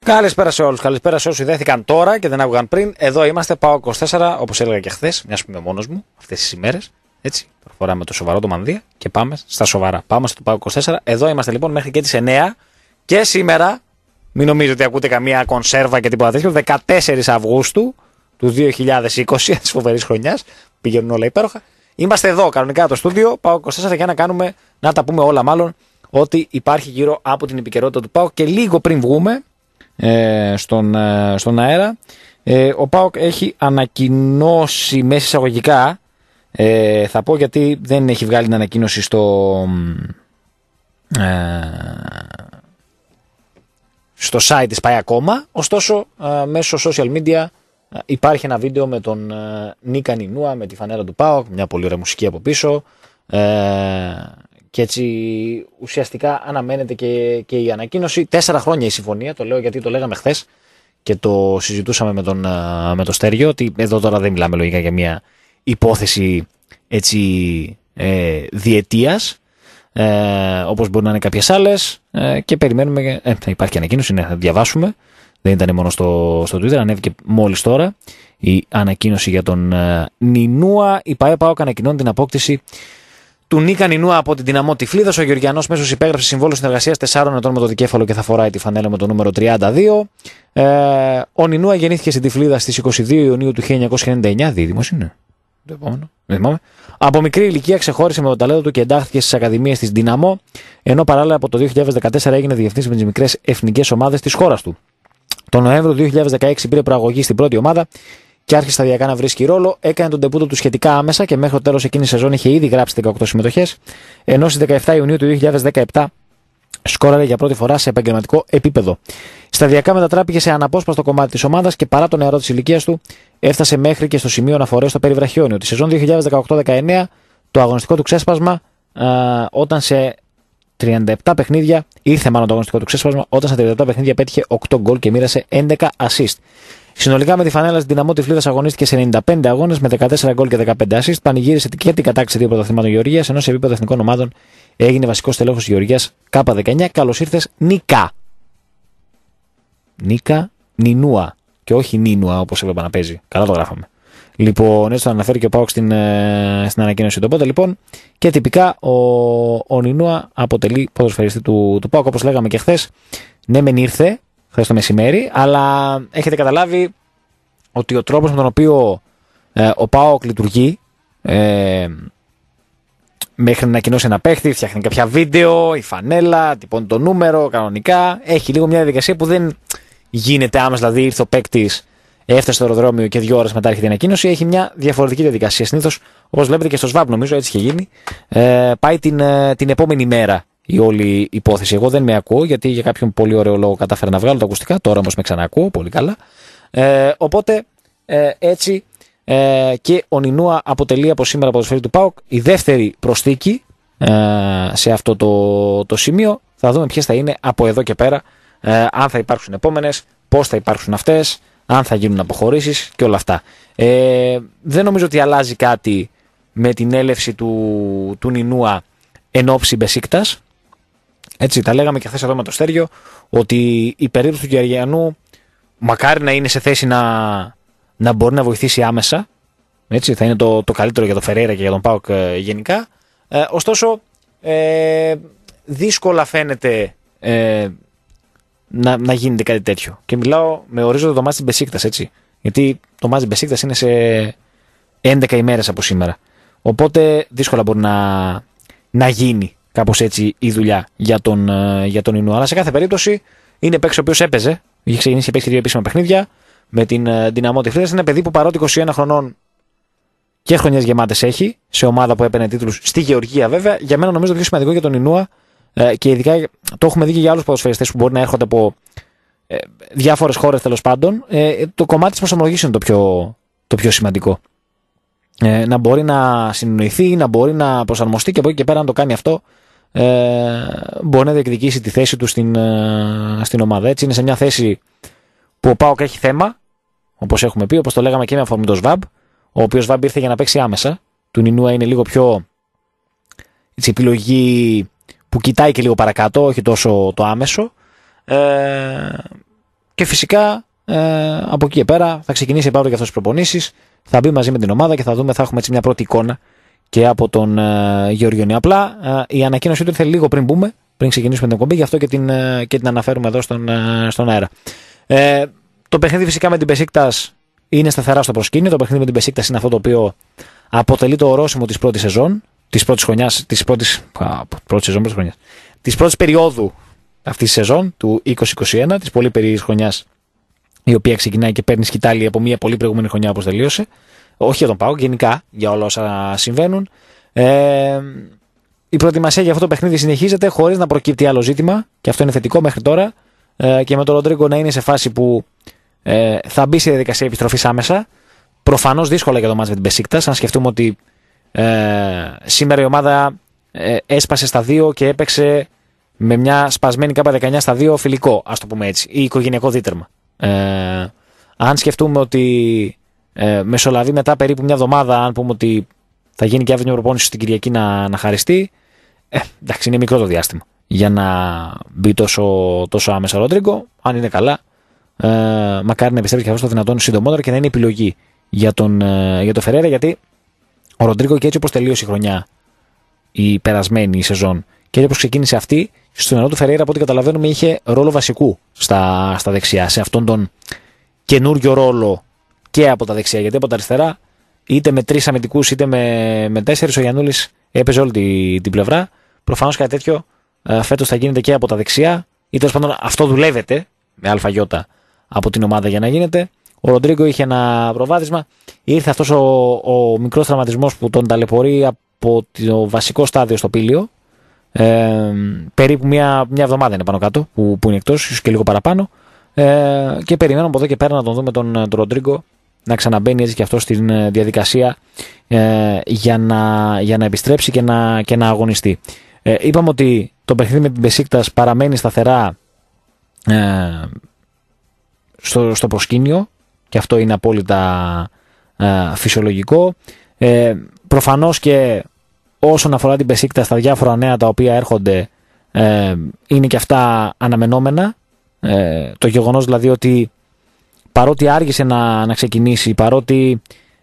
Καλησπέρα σε όλους. Καλησπέρα σε όσους ιδέθηκαν τώρα και δεν άκουγαν πριν. Εδώ είμαστε, ΠΑΟΚ 24, όπως έλεγα και χθες, μιας που είμαι μόνος μου αυτές τις ημέρες. Έτσι, προχωράμε το σοβαρό το Μανδύα και πάμε στα σοβαρά. Πάμε στο ΠΑΟΚ 24. Εδώ είμαστε λοιπόν μέχρι και τις 9 και σήμερα, μην νομίζετε ότι ακούτε καμία κονσέρβα και τίποτα τέτοιο, 14 Αυγούστου του 2020, της φοβερής χρονιάς, πηγαίνουν όλα υπέροχα. Είμαστε εδώ κανονικά το στούντιο, ΠΑΟΚ 24, για να τα πούμε όλα μάλλον, ό,τι υπάρχει γύρω από την επικαιρότητα του ΠΑΟΚ. Και λίγο πριν βγούμε στον αέρα, ο ΠΑΟΚ έχει ανακοινώσει μέσα εισαγωγικά, θα πω γιατί δεν έχει βγάλει την ανακοίνωση στο site της πάει ακόμα, ωστόσο μέσω social media υπάρχει ένα βίντεο με τον Νίκα Νινούα με τη φανέλα του ΠΑΟΚ, μια πολύ ωραία μουσική από πίσω, και έτσι ουσιαστικά αναμένεται και η ανακοίνωση. 4 χρόνια η συμφωνία, το λέω γιατί το λέγαμε χθες και το συζητούσαμε με το Στέργιο, ότι εδώ τώρα δεν μιλάμε λογικά για μια υπόθεση έτσι διετίας, όπως μπορεί να είναι κάποιες άλλες, και περιμένουμε, θα υπάρχει ανακοίνωση, θα διαβάσουμε. Δεν ήταν μόνο στο Twitter, ανέβηκε μόλις τώρα η ανακοίνωση για τον Νινούα. Η ΠΑΟΚ ανακοινώνει την απόκτηση του Νίκα Νινούα από την Δυναμό Τυφλίδας. Ο Γεωργιανός μέσος υπέγραψε συμβόλαιο συνεργασίας 4 ετών με το δικέφαλο και θα φοράει τη φανέλα με το νούμερο 32. Ο Νινούα γεννήθηκε στην Τυφλίδα στις 22 Ιουνίου του 1999. Δίδυμος είναι. Το επόμενο. Δεν θυμάμαι. Από μικρή ηλικία ξεχώρισε με το ταλέντο του και εντάχθηκε στις ακαδημίες της Δυναμό, ενώ παράλληλα από το 2014 έγινε διευθυντής με τις μικρές εθνικές ομάδες της χώρας του. Το Νοέμβριο του 2016 πήρε προαγωγή στην πρώτη ομάδα και άρχισε σταδιακά να βρίσκει ρόλο. Έκανε τον ντεμπούτο του σχετικά άμεσα και μέχρι το τέλος εκείνης σεζόν είχε ήδη γράψει 18 συμμετοχές, ενώ στις 17 Ιουνίου του 2017 σκόραρε για πρώτη φορά σε επαγγελματικό επίπεδο. Σταδιακά μετατράπηκε σε αναπόσπαστο κομμάτι της ομάδας και παρά το νεαρό της ηλικίας του, έφτασε μέχρι και στο σημείο να φορέσει το περιβραχιόνιο. Τη σεζόν 2018-19 το αγωνιστικό του ξέσπασμα, όταν σε 37 παιχνίδια, ήρθε μάλλον το αγωνιστικό του ξέσπασμα, όταν σε 37 παιχνίδια πέτυχε 8 γκολ και μοίρασε 11 assist. Συνολικά με τη φανέλα στην Δυναμό Τυφλίδας αγωνίστηκε σε 95 αγώνες με 14 γκολ και 15 assist. Πανηγύρισε και την κατάκτηση 2 πρωταθλημάτων Γεωργίας, ενώ σε επίπεδο εθνικών ομάδων έγινε βασικός τελέχος της Γεωργίας K19. Καλώς ήρθες, Νίκα. Νίκα Νινούα. Και όχι Νίνουα όπως έβλεπα να παίζει. Καλά το γράφαμε. Λοιπόν, έτσι το αναφέρει και ο ΠΑΟΚ στην ανακοίνωση του. Οπότε λοιπόν και τυπικά ο Νινούα αποτελεί ποδοσφαιριστή του ΠΑΟΚ, όπως λέγαμε και χθες. Ναι, μεν ήρθε χθες το μεσημέρι, αλλά έχετε καταλάβει ότι ο τρόπος με τον οποίο ο ΠΑΟΚ λειτουργεί, μέχρι να ανακοινώσει ένα παίχτη, φτιάχνει κάποια βίντεο, η φανέλα, τυπώνει το νούμερο κανονικά. Έχει λίγο μια διαδικασία που δεν γίνεται άμεσα, δηλαδή ήρθε ο παίκτης, έφτασε στο αεροδρόμιο και 2 ώρες μετά έρχεται η ανακοίνωση. Έχει μια διαφορετική διαδικασία. Συνήθως, όπως βλέπετε και στο ΣΒΑΠ, νομίζω έτσι είχε γίνει, πάει την επόμενη μέρα η όλη υπόθεση. Εγώ δεν με ακούω, γιατί για κάποιον πολύ ωραίο λόγο κατάφερα να βγάλω τα ακουστικά. Τώρα όμως με ξανακούω πολύ καλά. Οπότε έτσι και ο Νινούα αποτελεί από σήμερα ποδοσφαίρι του ΠΑΟΚ η δεύτερη προσθήκη σε αυτό το σημείο. Θα δούμε ποιες θα είναι από εδώ και πέρα, αν θα υπάρξουν επόμενες, πώς θα υπάρξουν αυτές, αν θα γίνουν αποχωρήσεις και όλα αυτά. Δεν νομίζω ότι αλλάζει κάτι με την έλευση του Νινούα εν ώψη Μπεσίκτας. Έτσι, τα λέγαμε και χθες εδώ με το Στέργιο, ότι η περίπτωση του Γεωργιανού μακάρι να είναι σε θέση να μπορεί να βοηθήσει άμεσα. Έτσι, θα είναι το καλύτερο για τον Φερέιρα και για τον ΠΑΟΚ γενικά. Ωστόσο, δύσκολα φαίνεται να γίνεται κάτι τέτοιο. Και μιλάω με ορίζοντα το μάτς της Μπεσίκτας, έτσι. Γιατί το μάτς της Μπεσίκτας είναι σε 11 ημέρες από σήμερα. Οπότε δύσκολα μπορεί να γίνει κάπως έτσι η δουλειά για τον Ινού. Αλλά σε κάθε περίπτωση είναι παίκτης ο οποίος έπαιζε. Είχε ξεκινήσει και παίξει 2 επίσημα παιχνίδια με την Δυναμό Τυφλίδας. Είναι παιδί που παρότι 21 χρονών και χρονιές γεμάτες έχει, σε ομάδα που έπαιρνε τίτλους στη Γεωργία βέβαια, για μένα νομίζω το πιο σημαντικό για τον Ινούα, και ειδικά το έχουμε δει και για άλλους ποδοσφαιριστές που μπορεί να έρχονται από διάφορες χώρες τέλος πάντων, το κομμάτι της προσαρμογής είναι το πιο σημαντικό. Να μπορεί να συνεννοηθεί, να μπορεί να προσαρμοστεί και από εκεί και πέρα, αν το κάνει αυτό, μπορεί να διεκδικήσει τη θέση του στην ομάδα. Έτσι είναι σε μια θέση που ο ΠΑΟΚ έχει θέμα, όπως έχουμε πει, όπως το λέγαμε και με αφορμή το ΣΒΑΜ, ο οποίος ΣΒΑΜ ήρθε για να παίξει άμεσα. Του Νινούα είναι λίγο πιο έτσι, επιλογή που κοιτάει και λίγο παρακάτω, όχι τόσο το άμεσο. Και φυσικά από εκεί και πέρα θα ξεκινήσει πάρα για αυτές τις προπονήσεις. Θα μπει μαζί με την ομάδα και θα δούμε, θα έχουμε έτσι μια πρώτη εικόνα και από τον Γεωργιονή. Απλά η ανακοίνωσή του ήρθε λίγο πριν μπούμε, πριν ξεκινήσουμε την εκπομπή, γι' αυτό και την αναφέρουμε εδώ στον αέρα. Το παιχνίδι φυσικά με την Μπεσίκτας είναι σταθερά στο προσκήνιο. Το παιχνίδι με την Μπεσίκτας είναι αυτό το οποίο αποτελεί το ορόσημο της πρώτης σεζόν, της πρώτης χρονιάς, της πρώτης περίοδου αυτής της σεζόν του 2021, της πολύ περίεργης χρονιάς, η οποία ξεκινάει και παίρνει σκητάλη από μια πολύ προηγούμενη χρονιά όπως τελείωσε. Όχι για τον ΠΑΟΚ, γενικά για όλα όσα συμβαίνουν. Η προετοιμασία για αυτό το παιχνίδι συνεχίζεται χωρίς να προκύπτει άλλο ζήτημα, και αυτό είναι θετικό μέχρι τώρα. Και με τον Ροντρίγκο να είναι σε φάση που θα μπει σε διαδικασία επιστροφής άμεσα. Προφανώς δύσκολα για το μάτς με την Μπεσίκτας. Αν σκεφτούμε ότι σήμερα η ομάδα έσπασε στα 2 και έπαιξε με μια σπασμένη K19 στα 2 φιλικό, ας το πούμε έτσι, ή οικογενειακό δίτερμα. Αν σκεφτούμε ότι μεσολαβεί μετά περίπου μια εβδομάδα, αν πούμε ότι θα γίνει και αύριο μια προπόνηση στην Κυριακή να χαριστεί, εντάξει, είναι μικρό το διάστημα για να μπει τόσο άμεσα ο Ροντρίγκο. Αν είναι καλά, μακάρι να επιστρέψει και αυτό το δυνατόν συντομότερα και να είναι επιλογή για τον Φερέιρα, γιατί ο Ροντρίγκο, και έτσι όπως τελείωσε η χρονιά, η περασμένη σεζόν, και έτσι όπως ξεκίνησε αυτή, στο μυαλό του Φερέιρα, από ό,τι καταλαβαίνουμε, είχε ρόλο βασικού στα δεξιά, σε αυτόν τον καινούριο ρόλο και από τα δεξιά, γιατί από τα αριστερά, είτε με 3 αμυντικούς είτε με 4, ο Γιαννούλης έπαιζε όλη την πλευρά. Προφανώς κάτι τέτοιο φέτος θα γίνεται και από τα δεξιά, ή τέλος πάντων αυτό δουλεύεται με αλφαγιώτα από την ομάδα για να γίνεται. Ο Ροντρίγκο είχε ένα προβάδισμα. Ήρθε αυτός ο μικρός τραυματισμός που τον ταλαιπωρεί από το βασικό στάδιο στο πήλιο. Περίπου μια εβδομάδα είναι πάνω κάτω που είναι εκτός, ίσως και λίγο παραπάνω. Και περιμένουμε από εδώ και πέρα να τον δούμε τον Ροντρίγκο να ξαναμπαίνει έτσι και αυτό στην διαδικασία για να επιστρέψει και να αγωνιστεί. Είπαμε ότι το παιχνίδι με την Μπεσίκτας παραμένει σταθερά στο προσκήνιο, και αυτό είναι απόλυτα φυσιολογικό. Προφανώς και όσον αφορά την Μπεσίκτας, στα διάφορα νέα τα οποία έρχονται είναι και αυτά αναμενόμενα. Το γεγονός δηλαδή ότι παρότι άργησε να ξεκινήσει, παρότι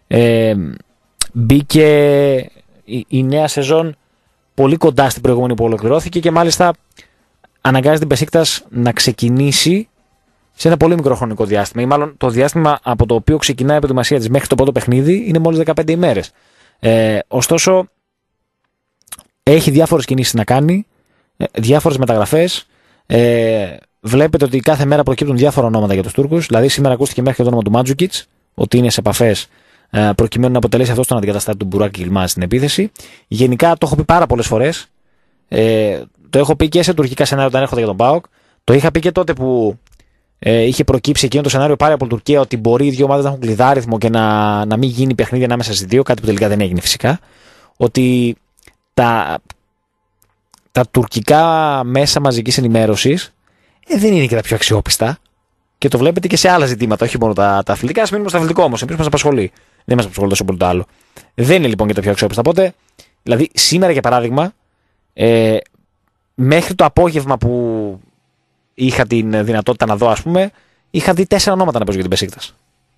μπήκε η νέα σεζόν πολύ κοντά στην προηγούμενη που ολοκληρώθηκε, και μάλιστα αναγκάζει την Μπεσίκτας να ξεκινήσει σε ένα πολύ μικρό χρονικό διάστημα, ή μάλλον το διάστημα από το οποίο ξεκινάει η προετοιμασία της μέχρι το πρώτο παιχνίδι είναι μόλις 15 ημέρες. Ωστόσο, έχει διάφορες κινήσεις να κάνει, διάφορες μεταγραφές. Βλέπετε ότι κάθε μέρα προκύπτουν διάφορα ονόματα για τους Τούρκους. Δηλαδή, σήμερα ακούστηκε μέχρι και το όνομα του Μάντζουκιτς, ότι είναι σε επαφές προκειμένου να αποτελέσει αυτό τον αντικαταστάτη του Μπουράκη Ιλμάζ στην επίθεση. Γενικά, το έχω πει πάρα πολλές φορές. Το έχω πει και σε τουρκικά σενάρια όταν έρχονται για τον ΠΑΟΚ. Το είχα πει και τότε που είχε προκύψει εκείνο το σενάριο πάρα από την Τουρκία, ότι μπορεί οι δύο ομάδες να έχουν κλειδάριθμο και να μην γίνει παιχνίδι ανάμεσα στις δύο, κάτι που τελικά δεν έγινε φυσικά. Ότι τα τουρκικά μέσα μαζικής ενημέρωσης δεν είναι και τα πιο αξιόπιστα, και το βλέπετε και σε άλλα ζητήματα, όχι μόνο τα αθλητικά. Ας μείνουμε στο αθλητικό όμως, εμείς μας απασχολεί. Δεν μας απασχολεί τόσο πολύ το άλλο. Δεν είναι λοιπόν και τα πιο αξιόπιστα. Οπότε, δηλαδή, σήμερα για παράδειγμα, μέχρι το απόγευμα που είχα την δυνατότητα να δω, ας πούμε, είχα δει 4 ονόματα να παίζουν για την Μπεσίκτας.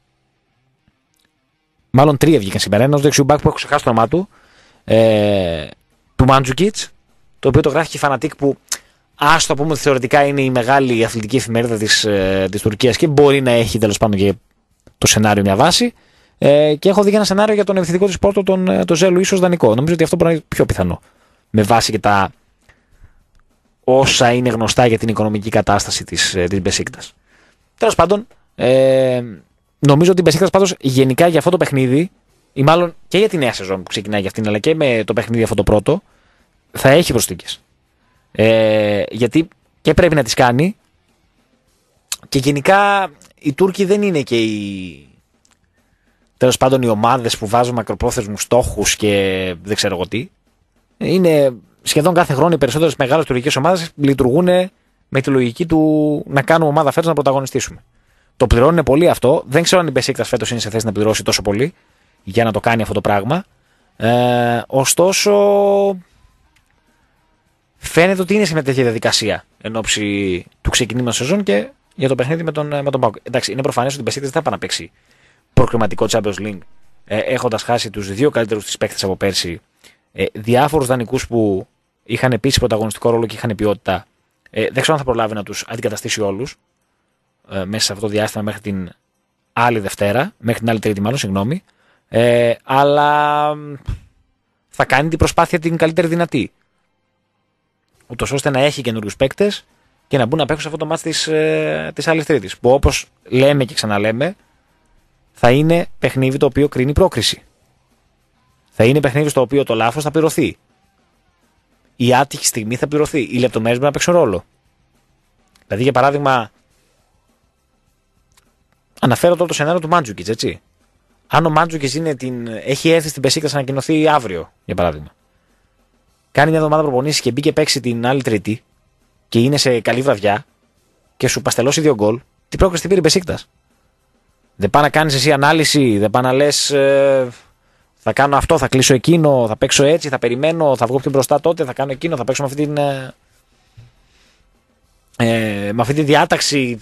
Μάλλον 3 βγήκαν σήμερα. Ένας δεξιούμπακ που έχω ξεχάσει το όνομά του Μάντζουκιτς, το οποίο το γράφει και η Φανατίκ, που ας το πούμε θεωρητικά είναι η μεγάλη αθλητική εφημερίδα της Τουρκίας και μπορεί να έχει τέλος πάντων και το σενάριο μια βάση. Και έχω δει και ένα σενάριο για τον επιθετικό της Πόρτο, τον Ζέλου, ίσως δανεικό. Νομίζω ότι αυτό μπορεί να είναι πιο πιθανό, με βάση και τα όσα είναι γνωστά για την οικονομική κατάσταση της Μπεσίκτας. Τέλος πάντων, νομίζω ότι η Μπεσίκτας πάντως γενικά για αυτό το παιχνίδι, ή μάλλον και για τη νέα σεζόν που ξεκινάει για αυτήν, αλλά και με το παιχνίδι αυτό το πρώτο, θα έχει προσθήκες. Γιατί και πρέπει να τις κάνει, και γενικά οι Τούρκοι δεν είναι και τέλος πάντων οι ομάδες που βάζουν μακροπρόθεσμους στόχους και δεν ξέρω εγώ τι. Είναι σχεδόν κάθε χρόνο οι περισσότερες μεγάλες τουρκικές ομάδες λειτουργούν με τη λογική του να κάνουμε ομάδα φέτος να πρωταγωνιστήσουμε. Το πληρώνουν πολύ αυτό. Δεν ξέρω αν η Μπεσίκτας φέτος είναι σε θέση να πληρώσει τόσο πολύ για να το κάνει αυτό το πράγμα. Ωστόσο, φαίνεται ότι είναι σε μια τέτοια διαδικασία εν ώψη του ξεκινήματος σεζόν, και για το παιχνίδι με τον ΠΑΟΚ. Εντάξει, είναι προφανές ότι η Μπεσίκτας δεν θα πάει να παίξει προκριματικό Champions League, έχοντας χάσει τους δύο καλύτερους της παίκτες από πέρσι, διάφορους δανεικούς που είχαν επίσης πρωταγωνιστικό ρόλο και είχαν ποιότητα. Δεν ξέρω αν θα προλάβει να τους αντικαταστήσει όλους μέσα σε αυτό το διάστημα μέχρι την άλλη Δευτέρα, μέχρι την άλλη Τρίτη μάλλον, συγγνώμη. Αλλά θα κάνει την προσπάθεια την καλύτερη δυνατή, ούτως ώστε να έχει καινούριους παίκτες και να μπουν να παίξουν σε αυτό το μάτς της άλλης Τρίτης, που όπως λέμε και ξαναλέμε, θα είναι παιχνίδι το οποίο κρίνει πρόκριση. Θα είναι παιχνίδι στο οποίο το λάθος θα πληρωθεί. Η άτυχη στιγμή θα πληρωθεί. Οι λεπτομέρειες μπορεί να παίξουν ρόλο. Δηλαδή, για παράδειγμα, αναφέρω τώρα το σενάριο του Μάντζουκιτς, έτσι. Αν ο Μάντζουκιτς έχει έρθει στην Μπεσίκτας να ανακοινωθεί αύριο, για παράδειγμα, κάνει μια εβδομάδα προπονήσεις και μπήκε παίξει την άλλη Τρίτη και είναι σε καλή βραδιά και σου παστελώσει 2 γκολ, τι πρόκριση την πήρε η Μπεσίκτας? Δεν πάει να κάνεις εσύ ανάλυση, δεν πάει να λες θα κάνω αυτό, θα κλείσω εκείνο, θα παίξω έτσι, θα περιμένω, θα βγω πιο μπροστά τότε, θα κάνω εκείνο, θα παίξω με αυτή τη διάταξη.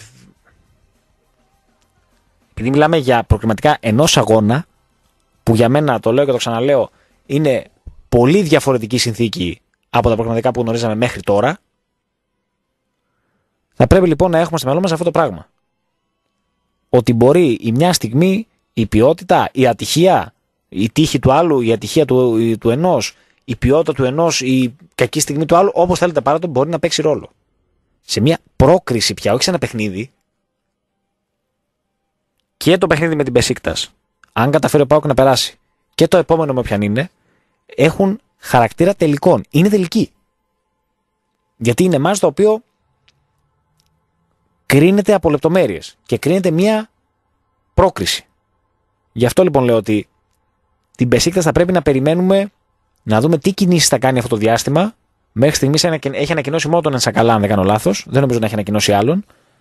Επειδή μιλάμε για προκριματικά ενός αγώνα, που για μένα, το λέω και το ξαναλέω, είναι πολύ διαφορετική συνθήκη από τα προκριματικά που γνωρίζαμε μέχρι τώρα, θα πρέπει λοιπόν να έχουμε στο μυαλό μας αυτό το πράγμα. Ότι μπορεί η μια στιγμή η ποιότητα, η ατυχία, η τύχη του άλλου, η ατυχία του ενός, η ποιότητα του ενός, η κακή στιγμή του άλλου, όπως θέλετε πάρετε, μπορεί να παίξει ρόλο. Σε μια πρόκριση πια, όχι σε ένα παιχνίδι, και το παιχνίδι με την Μπεσίκτας, αν καταφέρει ο ΠΑΟΚ να περάσει, και το επόμενο με όποιαν είναι, έχουν χαρακτήρα τελικών. Είναι τελική. Γιατί είναι μάτς το οποίο κρίνεται από λεπτομέρειες και κρίνεται μια πρόκριση. Γι' αυτό λοιπόν λέω ότι την Μπεσίκτας θα πρέπει να περιμένουμε να δούμε τι κινήσεις θα κάνει αυτό το διάστημα. Μέχρι στιγμής έχει ανακοινώσει μόνο τον Ενσακαλά, αν δεν κάνω λάθος. Δεν νομίζω να έχει ανακοινώσει άλλον.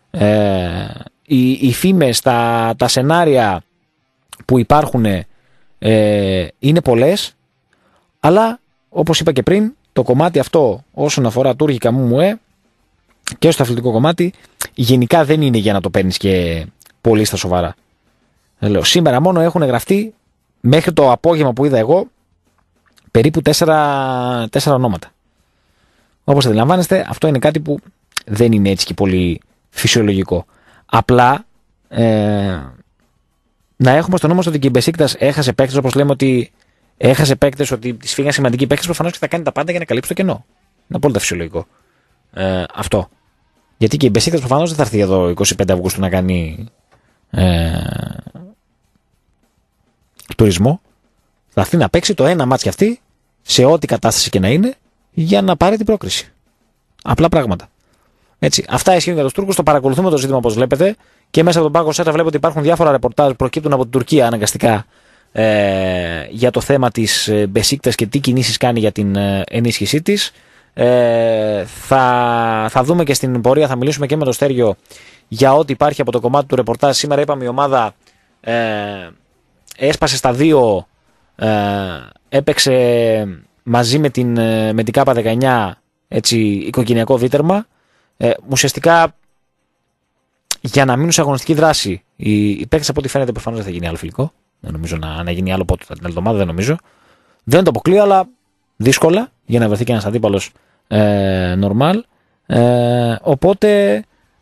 Οι φήμες, τα σενάρια που υπάρχουν είναι πολλές, αλλά όπως είπα και πριν, το κομμάτι αυτό όσον αφορά τουρκικά μου και στο αθλητικό κομμάτι γενικά δεν είναι για να το παίρνεις και πολύ στα σοβαρά. Λέω, σήμερα μόνο έχουν γραφτεί μέχρι το απόγευμα που είδα εγώ περίπου 4 ονόματα. Όπως αντιλαμβάνεστε, αυτό είναι κάτι που δεν είναι έτσι και πολύ φυσιολογικό. Απλά να έχουμε στο νόμο ότι και η Μπεσίκτας έχασε παίκτες, όπως λέμε ότι έχασε παίκτες, ότι της φύγαν σημαντικοί παίκτες, προφανώς και θα κάνει τα πάντα για να καλύψει το κενό. Είναι απόλυτα φυσιολογικό αυτό. Γιατί και η Μπεσίκτας προφανώς δεν θα έρθει εδώ 25 Αυγούστου να κάνει τουρισμό. Θα έρθει να παίξει το ένα μάτς κι αυτή, σε ό,τι κατάσταση και να είναι, για να πάρει την πρόκριση. Απλά πράγματα. Έτσι. Αυτά ισχύουν για τους Τούρκους. Το παρακολουθούμε το ζήτημα, όπως βλέπετε. Και μέσα από τον Πάκο Σέτα βλέπω ότι υπάρχουν διάφορα ρεπορτάζ που προκύπτουν από την Τουρκία αναγκαστικά για το θέμα της Μπεσίκτας και τι κινήσεις κάνει για την ενίσχυσή της. Θα δούμε και στην πορεία, θα μιλήσουμε και με το Στέργιο για ό,τι υπάρχει από το κομμάτι του ρεπορτάζ. Σήμερα είπαμε η ομάδα έσπασε στα 2, έπαιξε μαζί με την ΚΑΠΑ19, έτσι, οικογενειακό βίτερμα. Ουσιαστικά για να μείνουν σε αγωνιστική δράση οι παίκτες, από ό,τι φαίνεται προφανώς δεν θα γίνει άλλο φιλικό. Δεν νομίζω να γίνει άλλο πότε την άλλη εβδομάδα, δεν νομίζω. Δεν το αποκλείω, αλλά δύσκολα για να βρεθεί και ένας αντίπαλος normal. Οπότε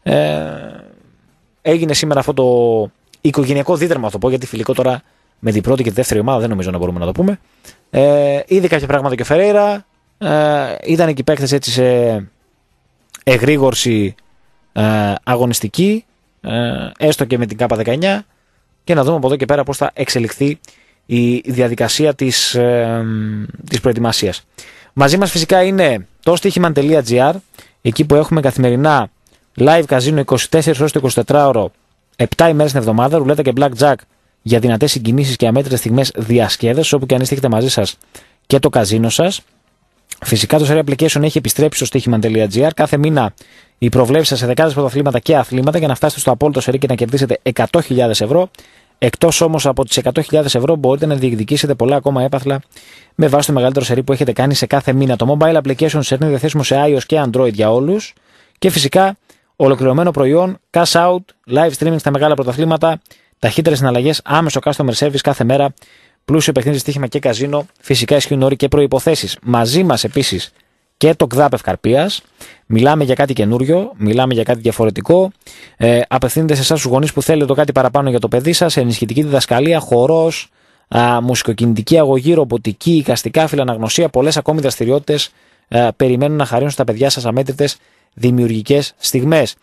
έγινε σήμερα αυτό το οικογενειακό δίδερμα, θα το πω, γιατί φιλικό τώρα με την πρώτη και τη δεύτερη ομάδα δεν νομίζω να μπορούμε να το πούμε. Είδε κάποια πράγματα και ο Φερέιρα. Ήταν εκεί παίκτες έτσι σε εγρήγορση αγωνιστική, έστω και με την ΚΑΠΑ19, και να δούμε από εδώ και πέρα πώς θα εξελιχθεί η διαδικασία της προετοιμασίας. Μαζί μας φυσικά είναι το στοίχημαν.gr, εκεί που έχουμε καθημερινά live καζίνο 24 ώρες το 24ωρο, 7 ημέρες την εβδομάδα, ρουλέτα και blackjack για δυνατές συγκινήσεις και αμέτρητες στιγμές διασκέδασης, όπου και αν είστε έχετε μαζί σας και το καζίνο σας. Φυσικά το Serie Application έχει επιστρέψει στο στοίχημαν.gr. Κάθε μήνα οι προβλέψεις σας σε δεκάδες πρωταθλήματα και αθλήματα για να φτάσετε στο απόλυτο σερί και να κερδίσετε 100.000 ευρώ. Εκτός όμως από τις 100.000 ευρώ μπορείτε να διεκδικήσετε πολλά ακόμα έπαθλα με βάση το μεγαλύτερο σερί που έχετε κάνει σε κάθε μήνα. Το mobile application είναι διαθέσιμο σε iOS και Android για όλους. Και φυσικά Ολοκληρωμένο προϊόν, cash out, live streaming στα μεγάλα πρωταθλήματα, ταχύτερες συναλλαγές, άμεσο customer service κάθε μέρα, πλούσιο παιχνίδι, στοίχημα και καζίνο. Φυσικά ισχύουν όροι και προϋποθέσεις. Μαζί μας επίσης και το ΚΔΑΠ Ευκαρπίας. Μιλάμε για κάτι καινούριο, μιλάμε για κάτι διαφορετικό. Απευθύνεται σε εσάς τους γονείς που θέλετε το κάτι παραπάνω για το παιδί σας, ενισχυτική διδασκαλία, χορός, μουσικοκινητική αγωγή, ρομποτική, εικαστικά, φιλαναγνωσία, πολλές ακόμη δραστηριότητες περιμένουν να χαρίσουν στα παιδιά σας αμέτρητες δημιουργικές στιγμές.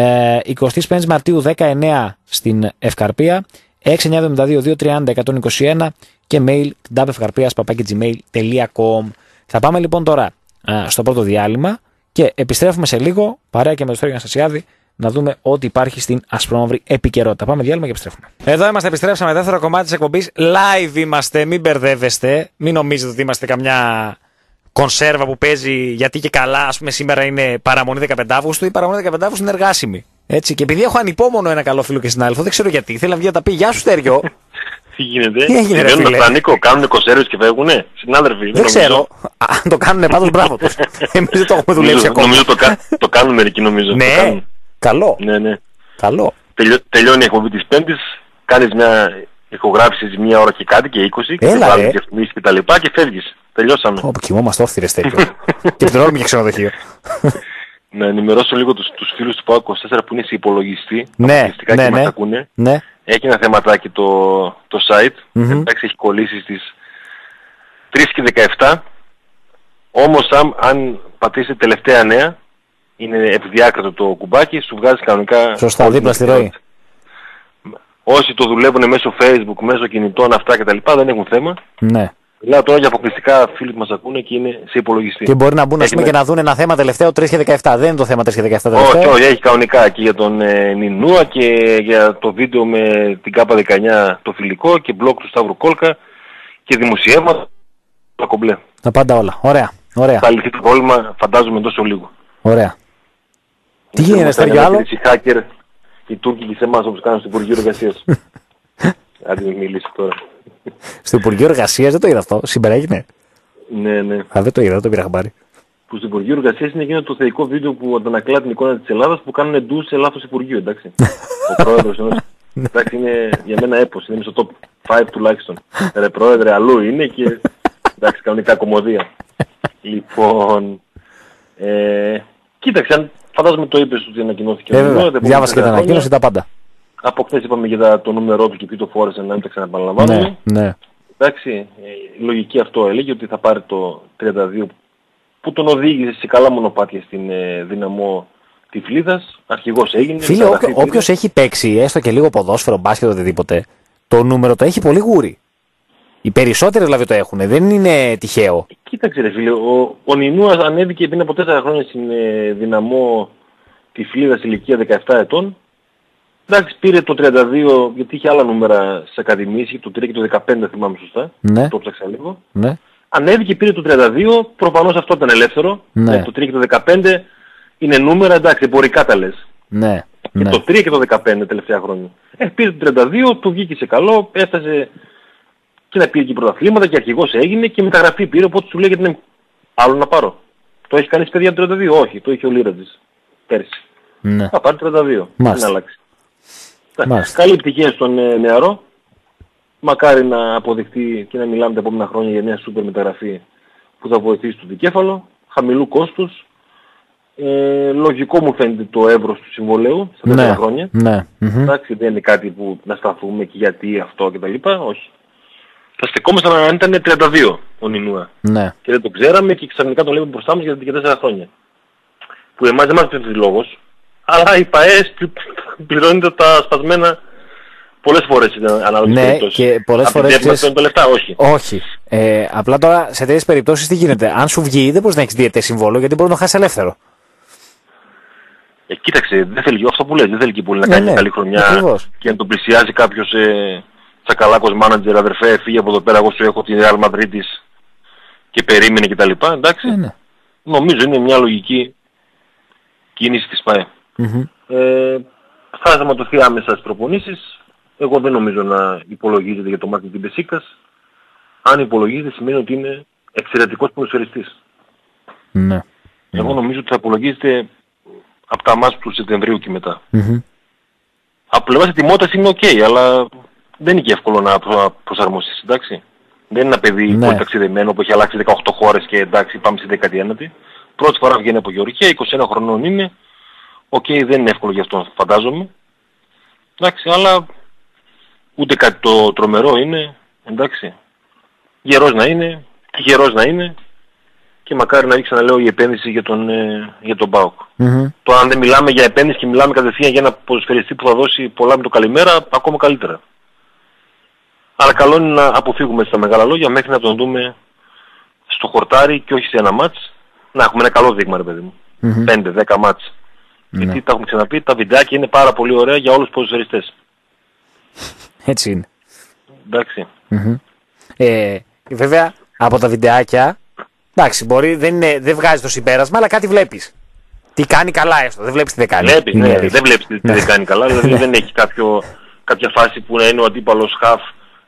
25 Μαρτίου 19 στην Ευκαρπία, 6972-230-121 και mail kdapevkarpias@gmail.com. Θα πάμε λοιπόν τώρα στο πρώτο διάλειμμα και επιστρέφουμε σε λίγο, παρέα και με τον Στέργιο Αναστασιάδη, να δούμε ό,τι υπάρχει στην ασπρόμαυρη επικαιρότητα. Πάμε διάλειμμα και επιστρέφουμε. Εδώ είμαστε, επιστρέψαμε. Δεύτερο κομμάτι της εκπομπής. Live είμαστε, μην μπερδεύεστε. Μην νομίζετε ότι είμαστε καμιά κονσέρβα που παίζει γιατί και καλά. Ας πούμε, σήμερα είναι παραμονή 15 Αύγουστου. Η παραμονή 15 Αύγουστου είναι εργάσιμη. Έτσι. Και επειδή έχω ανυπόμονο ένα καλό φίλο και συνάδελφο, δεν ξέρω γιατί. Θέλει να βγει να τα πει. Γεια σου, Στέργιο. Τι γίνεται, τι έγινε, ρε φίλε. Νίκο, κάνουν κονσέρβες και φεύγουνε, συνάδελφοι. Δεν ξέρω. Αν το κάνουνε πάντως, μπράβο τους. Εμείς δεν το έχουμε δουλέψει ακόμα. Νομίζω το κάνουν μερικοί, νομίζω. Ναι, καλό. Ναι. Καλό. Τελειώνει η εκπομπή της Πέμπτης, κάνεις μια ηχογράφηση μία ώρα και κάτι και 20 και βάζεις διαφημίσεις και τα λοιπά και φεύγεις. Τελειώσαμε. Όπου κοιμόμαστε όρθιοι, ρε Στέργιο. Και πληρώνουμε και ξενοδοχείο. Να ενημερώσω λίγο τους φίλους του ΠΑΟΚ 24 που είναι σε υπολογιστή. Ναι. Και μας ακούνε. Ναι. Έχει ένα θεματάκι το site. Εντάξει, έχει κολλήσει στις 3 και 17. Όμως αν πατήσεις τελευταία νέα, είναι ευδιάκρατο το κουμπάκι, σου βγάζει κανονικά... Σωστά, δίπλα στη ροή. Όσοι το δουλεύουν μέσω Facebook, μέσω κινητών αυτά κτλ. Δεν έχουν θέμα. Ναι. Μιλάω τώρα για αποκλειστικά φίλοι που μας ακούνε και είναι σε υπολογιστή. Και μπορεί να μπουν και να δουν ένα θέμα τελευταίο 3 και 17. Δεν είναι το θέμα 3 και 17 τελευταίο. Όχι, έχει κανονικά και για τον Νινούα και για το βίντεο με την ΚΑΠΑ19 το φιλικό και μπλοκ του Σταύρου Κόλκα και δημοσιεύματα. Τα κομπλέ. Τα πάντα όλα. Ωραία. Θα λυθεί το πρόβλημα, φαντάζομαι, τόσο λίγο. Ωραία. Τι γίνεται, Στέργιο, άλλο? Οι hacker, οι Τούρκοι και σε εμάς όπως κάνουν στο Υπουργείο Εργασίας. Άντε μην μιλήσει τώρα. Στο Υπουργείο Εργασίας δεν το είδα αυτό. Σήμερα έγινε. Ναι. Δεν το είδα, δεν το πήρα χαμπάρι. Που στο Υπουργείο Εργασίας είναι εκείνο το θεϊκό βίντεο που αντανακλά την εικόνα της Ελλάδας που κάνουν ντου σε λάθος Υπουργείο, εντάξει. Ο πρόεδρος ενός... εντάξει, είναι για μένα έπος, είναι στο top 5 τουλάχιστον. Ρε πρόεδρε, αλλού είναι και... εντάξει, κανονικά κομμωδία. Λοιπόν... κοίταξε, αν φαντάζομαι το είπες ότι ανακοινώθηκε. Διάβασα και την ανακοίνωση τα πάντα. Από χθες είπαμε για το νούμερό του και ποιοι το φόρεσαν, να μην τα ξαναπαναλαμβάνουμε. Ναι. Εντάξει, η λογική αυτό έλεγε ότι θα πάρει το 32 που τον οδήγησε σε καλά μονοπάτια στην Δυναμό Τυφλίδας. Αρχηγός έγινε. Φίλε, όποιος έχει παίξει έστω και λίγο ποδόσφαιρο, μπάσκετ, οτιδήποτε, το νούμερο το έχει πολύ γούρι. Οι περισσότεροι δηλαδή το έχουν, δεν είναι τυχαίο. Κοίταξε ρε φίλε, ο Νινούας ανέβηκε πριν από 4 χρόνια στην Δυναμό Τυφλίδας ηλικία 17 ετών. Εντάξει, πήρε το 32 γιατί είχε άλλα νούμερα στις ακαδημίες, είχε το 3 και το 15 θυμάμαι σωστά, το ψάξα λίγο. Ναι. Ανέβηκε, πήρε το 32, προφανώς αυτό ήταν ελεύθερο, ναι. Το 3 και το 15 είναι νούμερα, εντάξει, εμπορικά τα λες. Ναι. Και το 3 και το 15 τελευταία χρόνια. Πήρε το 32, του βγήκε σε καλό, έφτασε και να πήρε και πρωταθλήματα και αρχηγός έγινε και μεταγραφή πήρε, οπότε σου λέει γιατί είναι άλλο να πάρω. Το έχει κάνει παιδιά το 32, όχι, το είχε ο Λίρατζης πέρσι. Ναι. Θα πάρει 32, δεν αλλάξει. Καλή επιτυχία στον νεαρό. Μακάρι να αποδειχτεί και να μιλάμε τα επόμενα χρόνια για μια σούπερ μεταγραφή που θα βοηθήσει το δικέφαλο, χαμηλού κόστους. Λογικό μου φαίνεται το εύρος του συμβολέου στα 4 χρόνια. Ναι. Εντάξει, δεν είναι κάτι που να σταθούμε και γιατί αυτό κτλ. Όχι. Θα στεκόμασταν αν ήταν 32 ο Νινούα. Ναι. Και δεν το ξέραμε και ξαφνικά το λέμε μπροστά μας για 4 χρόνια. Που εμάς δεν μας πέφτει λόγος. Αλλά η ΠαΕΣ πληρώνεται τα σπασμένα πολλές φορές ανάλογες περιπτώσεις. Και πολλές φορές ξέρεις... το λεφτά, όχι. Απλά τώρα σε τέτοιες περιπτώσεις τι γίνεται. Αν σου βγει δεν μπορείς να έχεις διαιτές συμβόλαιο γιατί μπορεί να το χάσεις ελεύθερο. Κοίταξε, δεν θέλει, αυτό που λες, δεν θέλει και πολύ να κάνει καλή χρονιά και να τον πλησιάζει κάποιος τσακαλάκος μάνατζερ, αδερφέ, φύγε από εδώ πέρα, εγώ σου έχω την Real Madrid και περίμενε κτλ. Εντάξει. Νομίζω είναι μια λογική κίνηση της ΠαΕ. Θα θεματωθεί άμεσα στις προπονήσεις. Εγώ δεν νομίζω να υπολογίζεται για το μάτι της Μπεσίκτας. Αν υπολογίζεται σημαίνει ότι είναι εξαιρετικός ποδοσφαιριστής. Ναι. Εγώ νομίζω ότι θα υπολογίζεται από τα μάτς του Σεπτεμβρίου και μετά. Από πλευράς ετοιμότητας είναι ok, αλλά δεν είναι και εύκολο να προσαρμοστείς, εντάξει. Δεν είναι ένα παιδί πολύ ταξιδεμένο που έχει αλλάξει 18 χώρες και εντάξει πάμε στη 19η. Πρώτη φορά βγαίνει από Γεωργία, 21 χρονών είναι. Οκ, δεν είναι εύκολο για αυτόν, φαντάζομαι. Εντάξει, αλλά ούτε κάτι το τρομερό είναι, εντάξει. Γερός να είναι, τυχερός να είναι και μακάρι να ρίξει, να λέω, η επένδυση για τον ΠΑΟΚ. Το αν δεν μιλάμε για επένδυση και μιλάμε κατευθείαν για ένα ποδοσφαιριστή που θα δώσει πολλά με το καλημέρα, ακόμα καλύτερα. Αλλά καλό είναι να αποφύγουμε στα μεγάλα λόγια μέχρι να τον δούμε στο χορτάρι και όχι σε ένα μάτς. Να έχουμε ένα καλό δείγμα, ρε παιδί μου. 5-10 μάτς. Γιατί τα έχουμε ξαναπεί, τα βιντεάκια είναι πάρα πολύ ωραία για όλους τους ποδοσφαιριστές. Έτσι είναι. Εντάξει. Βέβαια, από τα βιντεάκια, εντάξει, μπορεί, δεν βγάζει το συμπέρασμα, αλλά κάτι βλέπεις. Τι κάνει καλά έστω, δεν βλέπεις τι δεν κάνει. Δεν βλέπεις τι δεν κάνει καλά, δηλαδή δεν έχει κάποια φάση που να είναι ο αντίπαλος χαφ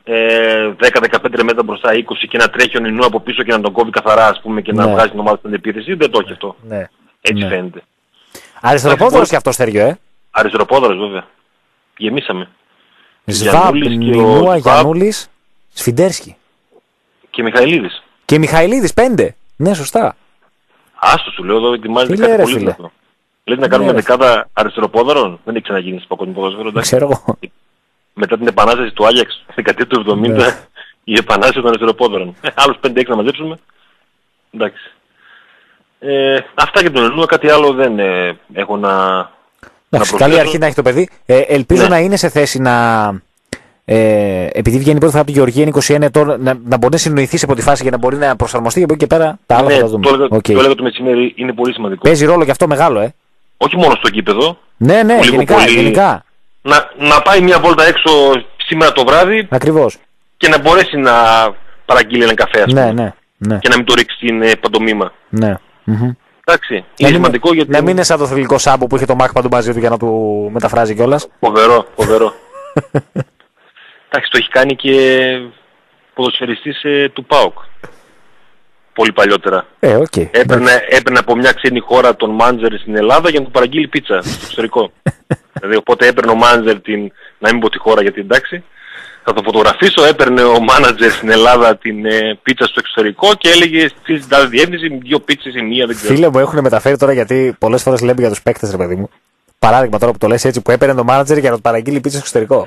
10-15 μέτρα μπροστά, 20 και να τρέχει ο Νινού από πίσω και να τον κόβει καθαρά, ας πούμε, και να βγάζει την ομάδα στην επίθεση. Δεν το έχει αυτό. Έτσι φαίνεται. Αριστεροπόδωρος και αυτό, Στέργιο, Αριστεροπόδωρος, βέβαια. Γεμίσαμε. Σβάμπ, Νινούα, Γιαννούλης, Σφιντέρσκι. Και Μιχαηλίδης. Και Μιχαηλίδης, 5. Ναι, σωστά. Άστο, σου λέω εδώ, ετοιμάζεται κάτι πολύ δυνατό. Λέει να κάνουμε δεκάδα αριστεροπόδωρων. Δεν έχει ξαναγίνει στο παγκόσμιο ποδόσφαιρο. Ξέρω εγώ. Μετά την επανάσταση του Άγιαξ, δεκαετία του 70, η επανάσταση των αριστεροπόδωρων. Άλλους 5-6 να μαζέψουμε. Εντάξει. Αυτά για τον Ελληνό, κάτι άλλο δεν έχω να καλή αρχή να έχει το παιδί. Ελπίζω να είναι σε θέση να... επειδή βγαίνει πρώτη φορά από τη Γεωργία, είναι 21 ετών, να μπορεί να συνοηθεί από τη φάση για να μπορεί να προσαρμοστεί και από εκεί και πέρα τα άλλα θα τα δούμε. Το έλεγα το μεσημέρι, είναι πολύ σημαντικό. Παίζει ρόλο και αυτό μεγάλο, Όχι μόνο στο γήπεδο. Ναι, γενικά. Να πάει μια βόλτα έξω σήμερα το βράδυ. Ακριβώς. Και να μπορέσει να παραγγείλει έναν καφέ, ας πούμε. Ναι. Και να μην το ρίξει την παντομήμα. Ναι. Εντάξει. Είναι σημαντικό γιατί... Να μην είναι σαν το θηλυκό Σάμπο που είχε το Μαχ παντού μαζί του για να του μεταφράζει κιόλας. Φοβερό. Εντάξει, το έχει κάνει και ποδοσφαιριστής του ΠΑΟΚ. Πολύ παλιότερα. Έπαιρνε από μια ξένη χώρα τον μάντζερ στην Ελλάδα για να του παραγγείλει πίτσα στο εξωτερικό. Δηλαδή οπότε έπαιρνε ο μάντζερ να μην πω τη χώρα γιατί εντάξει, θα το φωτογραφίσω, έπαιρνε ο μάνατζερ στην Ελλάδα την πίτσα στο εξωτερικό και έλεγε στην τάδε διεύθυνση 2 πίτσες ή 1, δεν ξέρω. Φίλε μου, έχουν μεταφέρει τώρα γιατί πολλές φορές λέμε για τους παίκτες, ρε παιδί μου. Παράδειγμα τώρα που το λες έτσι, που έπαιρνε το μάνατζερ για να του παραγγείλει πίτσα στο εξωτερικό.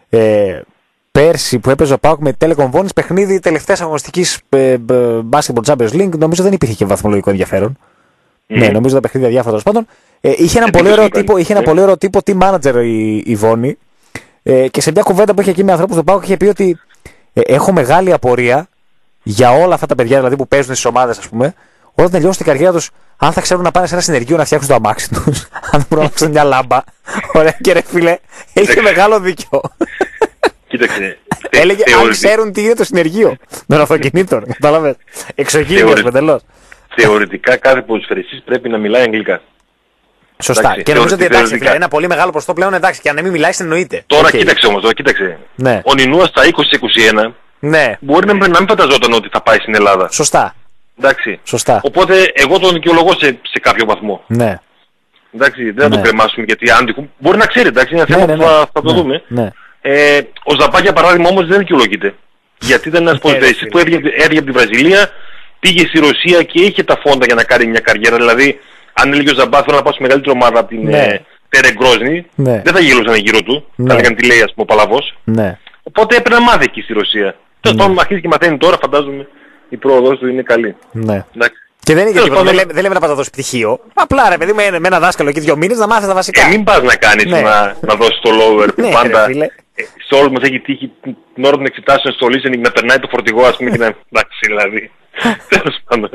Πέρσι που έπαιζε ο ΠΑΟΚ με Telecom Vonis, παιχνίδι τελευταίας αγωνιστικής Basketball Champions League, νομίζω δεν υπήρχε και βαθμολογικό ενδιαφέρον. Ναι, νομίζω τα παιχνίδια διάφορα τέλος πάντων. Είχε ένα πολύ ωραίο τύπο team manager η Βόνη. Και σε μια κουβέντα που είχε εκεί με ανθρώπους του ΠΑΟΚ είχε πει ότι έχω μεγάλη απορία για όλα αυτά τα παιδιά δηλαδή, που παίζουν στις ομάδες, ας πούμε, όταν τελειώσουν την καριέρα τους, αν θα ξέρουν να πάνε σε ένα συνεργείο να φτιάξουν το αμάξι τους, αν μπορούν να φτιάξουν μια λάμπα. Ωραία, και ρε φίλε, έχει μεγάλο δίκιο. Κοίταξε. Έλεγε αν ξέρουν τι είναι το συνεργείο των αυτοκινήτων. Κατάλαβες. Εξωγήινος εντελώς. Θεωρητικά κάθε ποδοσφαιριστής πρέπει να μιλάει αγγλικά. Σωστά. Εντάξει, και νομίζω ότι εντάξει, είναι ένα πολύ μεγάλο ποσοστό πλέον, εντάξει, και αν μην μιλάει εννοείται. Τώρα κοίταξε όμως, κοίταξε. Ναι. Ο Νινούα στα 20-21 μπορεί να μην φανταζόταν ότι θα πάει στην Ελλάδα. Σωστά. Εντάξει. Σωστά. Οπότε εγώ τον δικαιολογώ σε κάποιο βαθμό. Ναι. Εντάξει, δεν θα τον κρεμάσουμε γιατί αν μπορεί να ξέρει, εντάξει, είναι ένα θέμα που θα το δούμε. Ναι. Ο Ζαπά για παράδειγμα όμως δεν δικαιολογείται. Γιατί ήταν ένας ποδοσφαιριστής που έβγαινε από τη Βραζιλία, πήγε στη Ρωσία και είχε τα φόντα για να κάνει μια καριέρα. Δηλαδή, αν έλεγε ο Ζαμπά θέλω να πάω σε μεγαλύτερη ομάδα από την Τερεγκρόζνη, δεν θα γελούσαν γύρω του. Θα έλεγαν τι λέει, ας πούμε, ο Παλαβός. Οπότε έπρεπε να μάθει εκεί στη Ρωσία. Τέλος πάντων, αρχίζει και μαθαίνει τώρα, φαντάζομαι η πρόοδος του είναι καλή. Και δεν είναι τίποτα. Δεν λέμε να πας να δώσεις πτυχίο. Απλά ρε παιδί με ένα δάσκαλο εκεί 2 μήνες να μάθεις τα βασικά. Μην πας να κάνεις να δώσεις το lower που πάντα σε όλους μας έχει τύχει την ώρα των εξετάσεων στο listening να περνάει το φορτηγό, ας πούμε, και να εντάξει δηλαδή. Τέλος πάντων.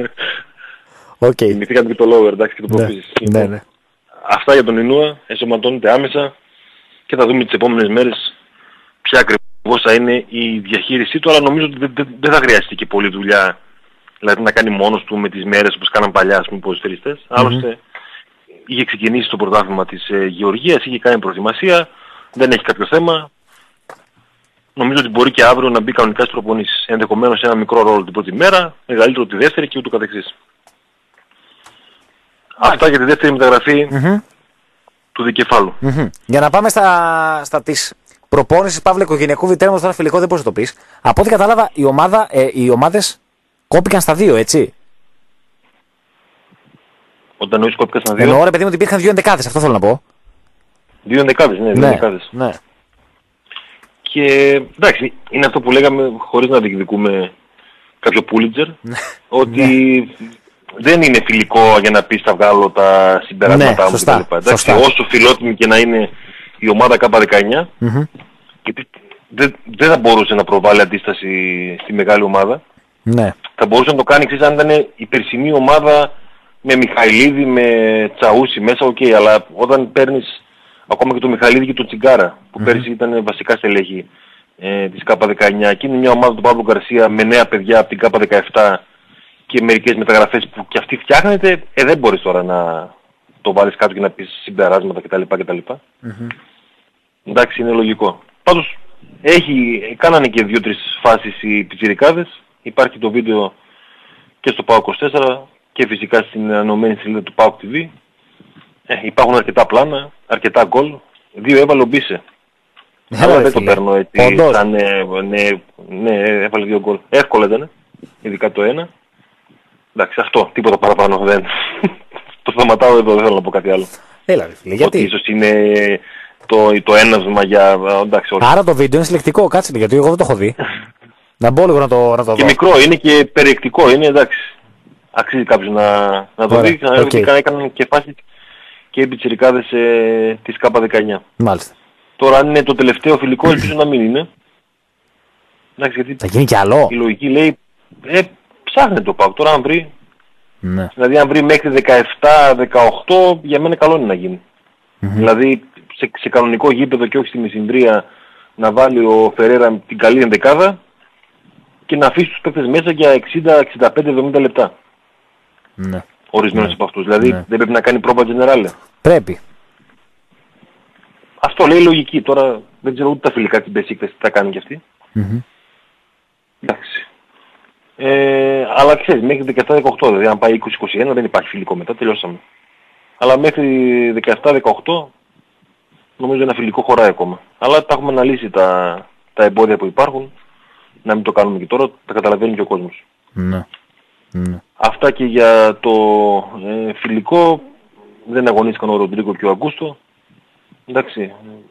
Θυμηθήκατε και το lower, εντάξει, και το προφήσεις. Αυτά για τον Ινούα, ενσωματώνεται άμεσα και θα δούμε τις επόμενες μέρες ποια ακριβώς θα είναι η διαχείρισή του, αλλά νομίζω ότι δεν θα χρειαστεί και πολλή δουλειά. Δηλαδή να κάνει μόνος του με τις μέρες όπως κάναν παλιά, ας πούμε, ποδοσφαιριστές. Άλλωστε είχε ξεκινήσει το πρωτάθλημα της Γεωργίας, είχε κάνει προετοιμασία, δεν έχει κάποιο θέμα. Νομίζω ότι μπορεί και αύριο να μπει κανονικά στις προπονήσεις. Ενδεχομένως ένα μικρό ρόλο την πρώτη μέρα, μεγαλύτερο τη δεύτερη και ούτω καθεξής. Αυτά για τη δεύτερη μεταγραφή του δικεφάλου. Για να πάμε στα της προπόνησης Παύλε οικογενειακού βιτέρματος, τώρα φιλικό δεν μπορείς να το πεις. Από ό,τι κατάλαβα οι ομάδες κόπηκαν στα 2, έτσι. Όταν νοείς κόπηκαν στα 2. Εννοώ ρε παιδί μου ότι υπήρχαν 2 ενδεκάδες, αυτό θέλω να πω. 2 ενδεκάδες, ναι, 2 ενδεκάδες. Ναι. Και εντάξει, είναι αυτό που λέγαμε χωρίς να διεκδικούμε κάποιο Πούλιτζερ, ότι δεν είναι φιλικό για να πεις θα βγάλω τα συμπεράσματά μου κτλ. Εντάξει, όσο φιλότιμη και να είναι η ομάδα K19, γιατί δεν θα μπορούσε να προβάλλει αντίσταση στη μεγάλη ομάδα. Ναι. Θα μπορούσε να το κάνει εξής αν ήταν η περσινή ομάδα με Μιχαηλίδη, με Τσαούσι μέσα, αλλά όταν παίρνεις ακόμα και τον Μιχαηλίδη και τον Τσιγκάρα, που πέρσι ήταν βασικά στελέχη της K19, και είναι μια ομάδα του Παύλου Γκαρσία με νέα παιδιά από την K17 και μερικές μεταγραφές που και αυτή φτιάχνεται, δεν μπορείς τώρα να το βάλεις κάτω και να πεις συμπεράσματα κτλ. Εντάξει, είναι λογικό. Πάντως κάνανε και 2-3 φάσεις οι πιτσιρικάδες. Υπάρχει το βίντεο και στο PAOK24 και φυσικά στην ανωμένη σελίδα του PAOK TV. Υπάρχουν αρκετά πλάνα, αρκετά γκολ. 2 έβαλε ο Μπίσε. Αλλά δεν το παίρνω έτσι σαν ναι, έβαλε 2 γκολ. Εύκολα ήταν, ειδικά το ένα. Εντάξει, αυτό, τίποτα παραπάνω δεν. Το σταματάω εδώ, δεν θέλω να πω κάτι άλλο. Έλα ρε φίλε, γιατί. Ότι ίσως είναι το έναυσμα για... Εντάξει, όχι. Άρα το βίντεο είναι συλλεκτικό, κάτσε γιατί εγώ δεν το έχω δει. Να μπω λίγο να το δω. Και μικρό, είναι και περιεκτικό, είναι εντάξει. Αξίζει κάποιος να το δει. Έκαναν και φάσεις και οι πιτσιρικάδες της K19. Μάλιστα. Τώρα αν είναι το τελευταίο φιλικό, ελπίζω να μην είναι. Εντάξει, γιατί θα γίνει κι άλλο. Η λογική λέει, ψάχνε το ΠΑΟΚ. Τώρα αν βρει, ναι. Δηλαδή αν βρει μέχρι 17-18, για μένα καλό είναι να γίνει. Δηλαδή σε κανονικό γήπεδο και όχι στη Μεσημβρία να βάλει ο Φερέρα την καλή ενδεκάδα και να αφήσει τους παίκτες μέσα για 60-65-70 λεπτά. Ναι. Ορισμένους από αυτούς. Δηλαδή δεν πρέπει να κάνει πρόβα τζενεράλε. Πρέπει. Αυτό λέει λογική. Τώρα δεν ξέρω ούτε τα φιλικά της Μπεσίκτας τι θα κάνει κι αυτή. Εντάξει. Αλλά ξέρεις, μέχρι 17-18, δηλαδή αν πάει 20-21 δεν υπάρχει φιλικό μετά, τελειώσαμε. Αλλά μέχρι 17-18 νομίζω ένα φιλικό χωράει ακόμα. Αλλά τα έχουμε αναλύσει τα εμπόδια που υπάρχουν, να μην το κάνουμε και τώρα, τα καταλαβαίνει και ο κόσμος. Ναι. Αυτά και για το φιλικό, δεν αγωνίστηκαν ο Ροντρίγκο και ο Αγκούστο. Εντάξει,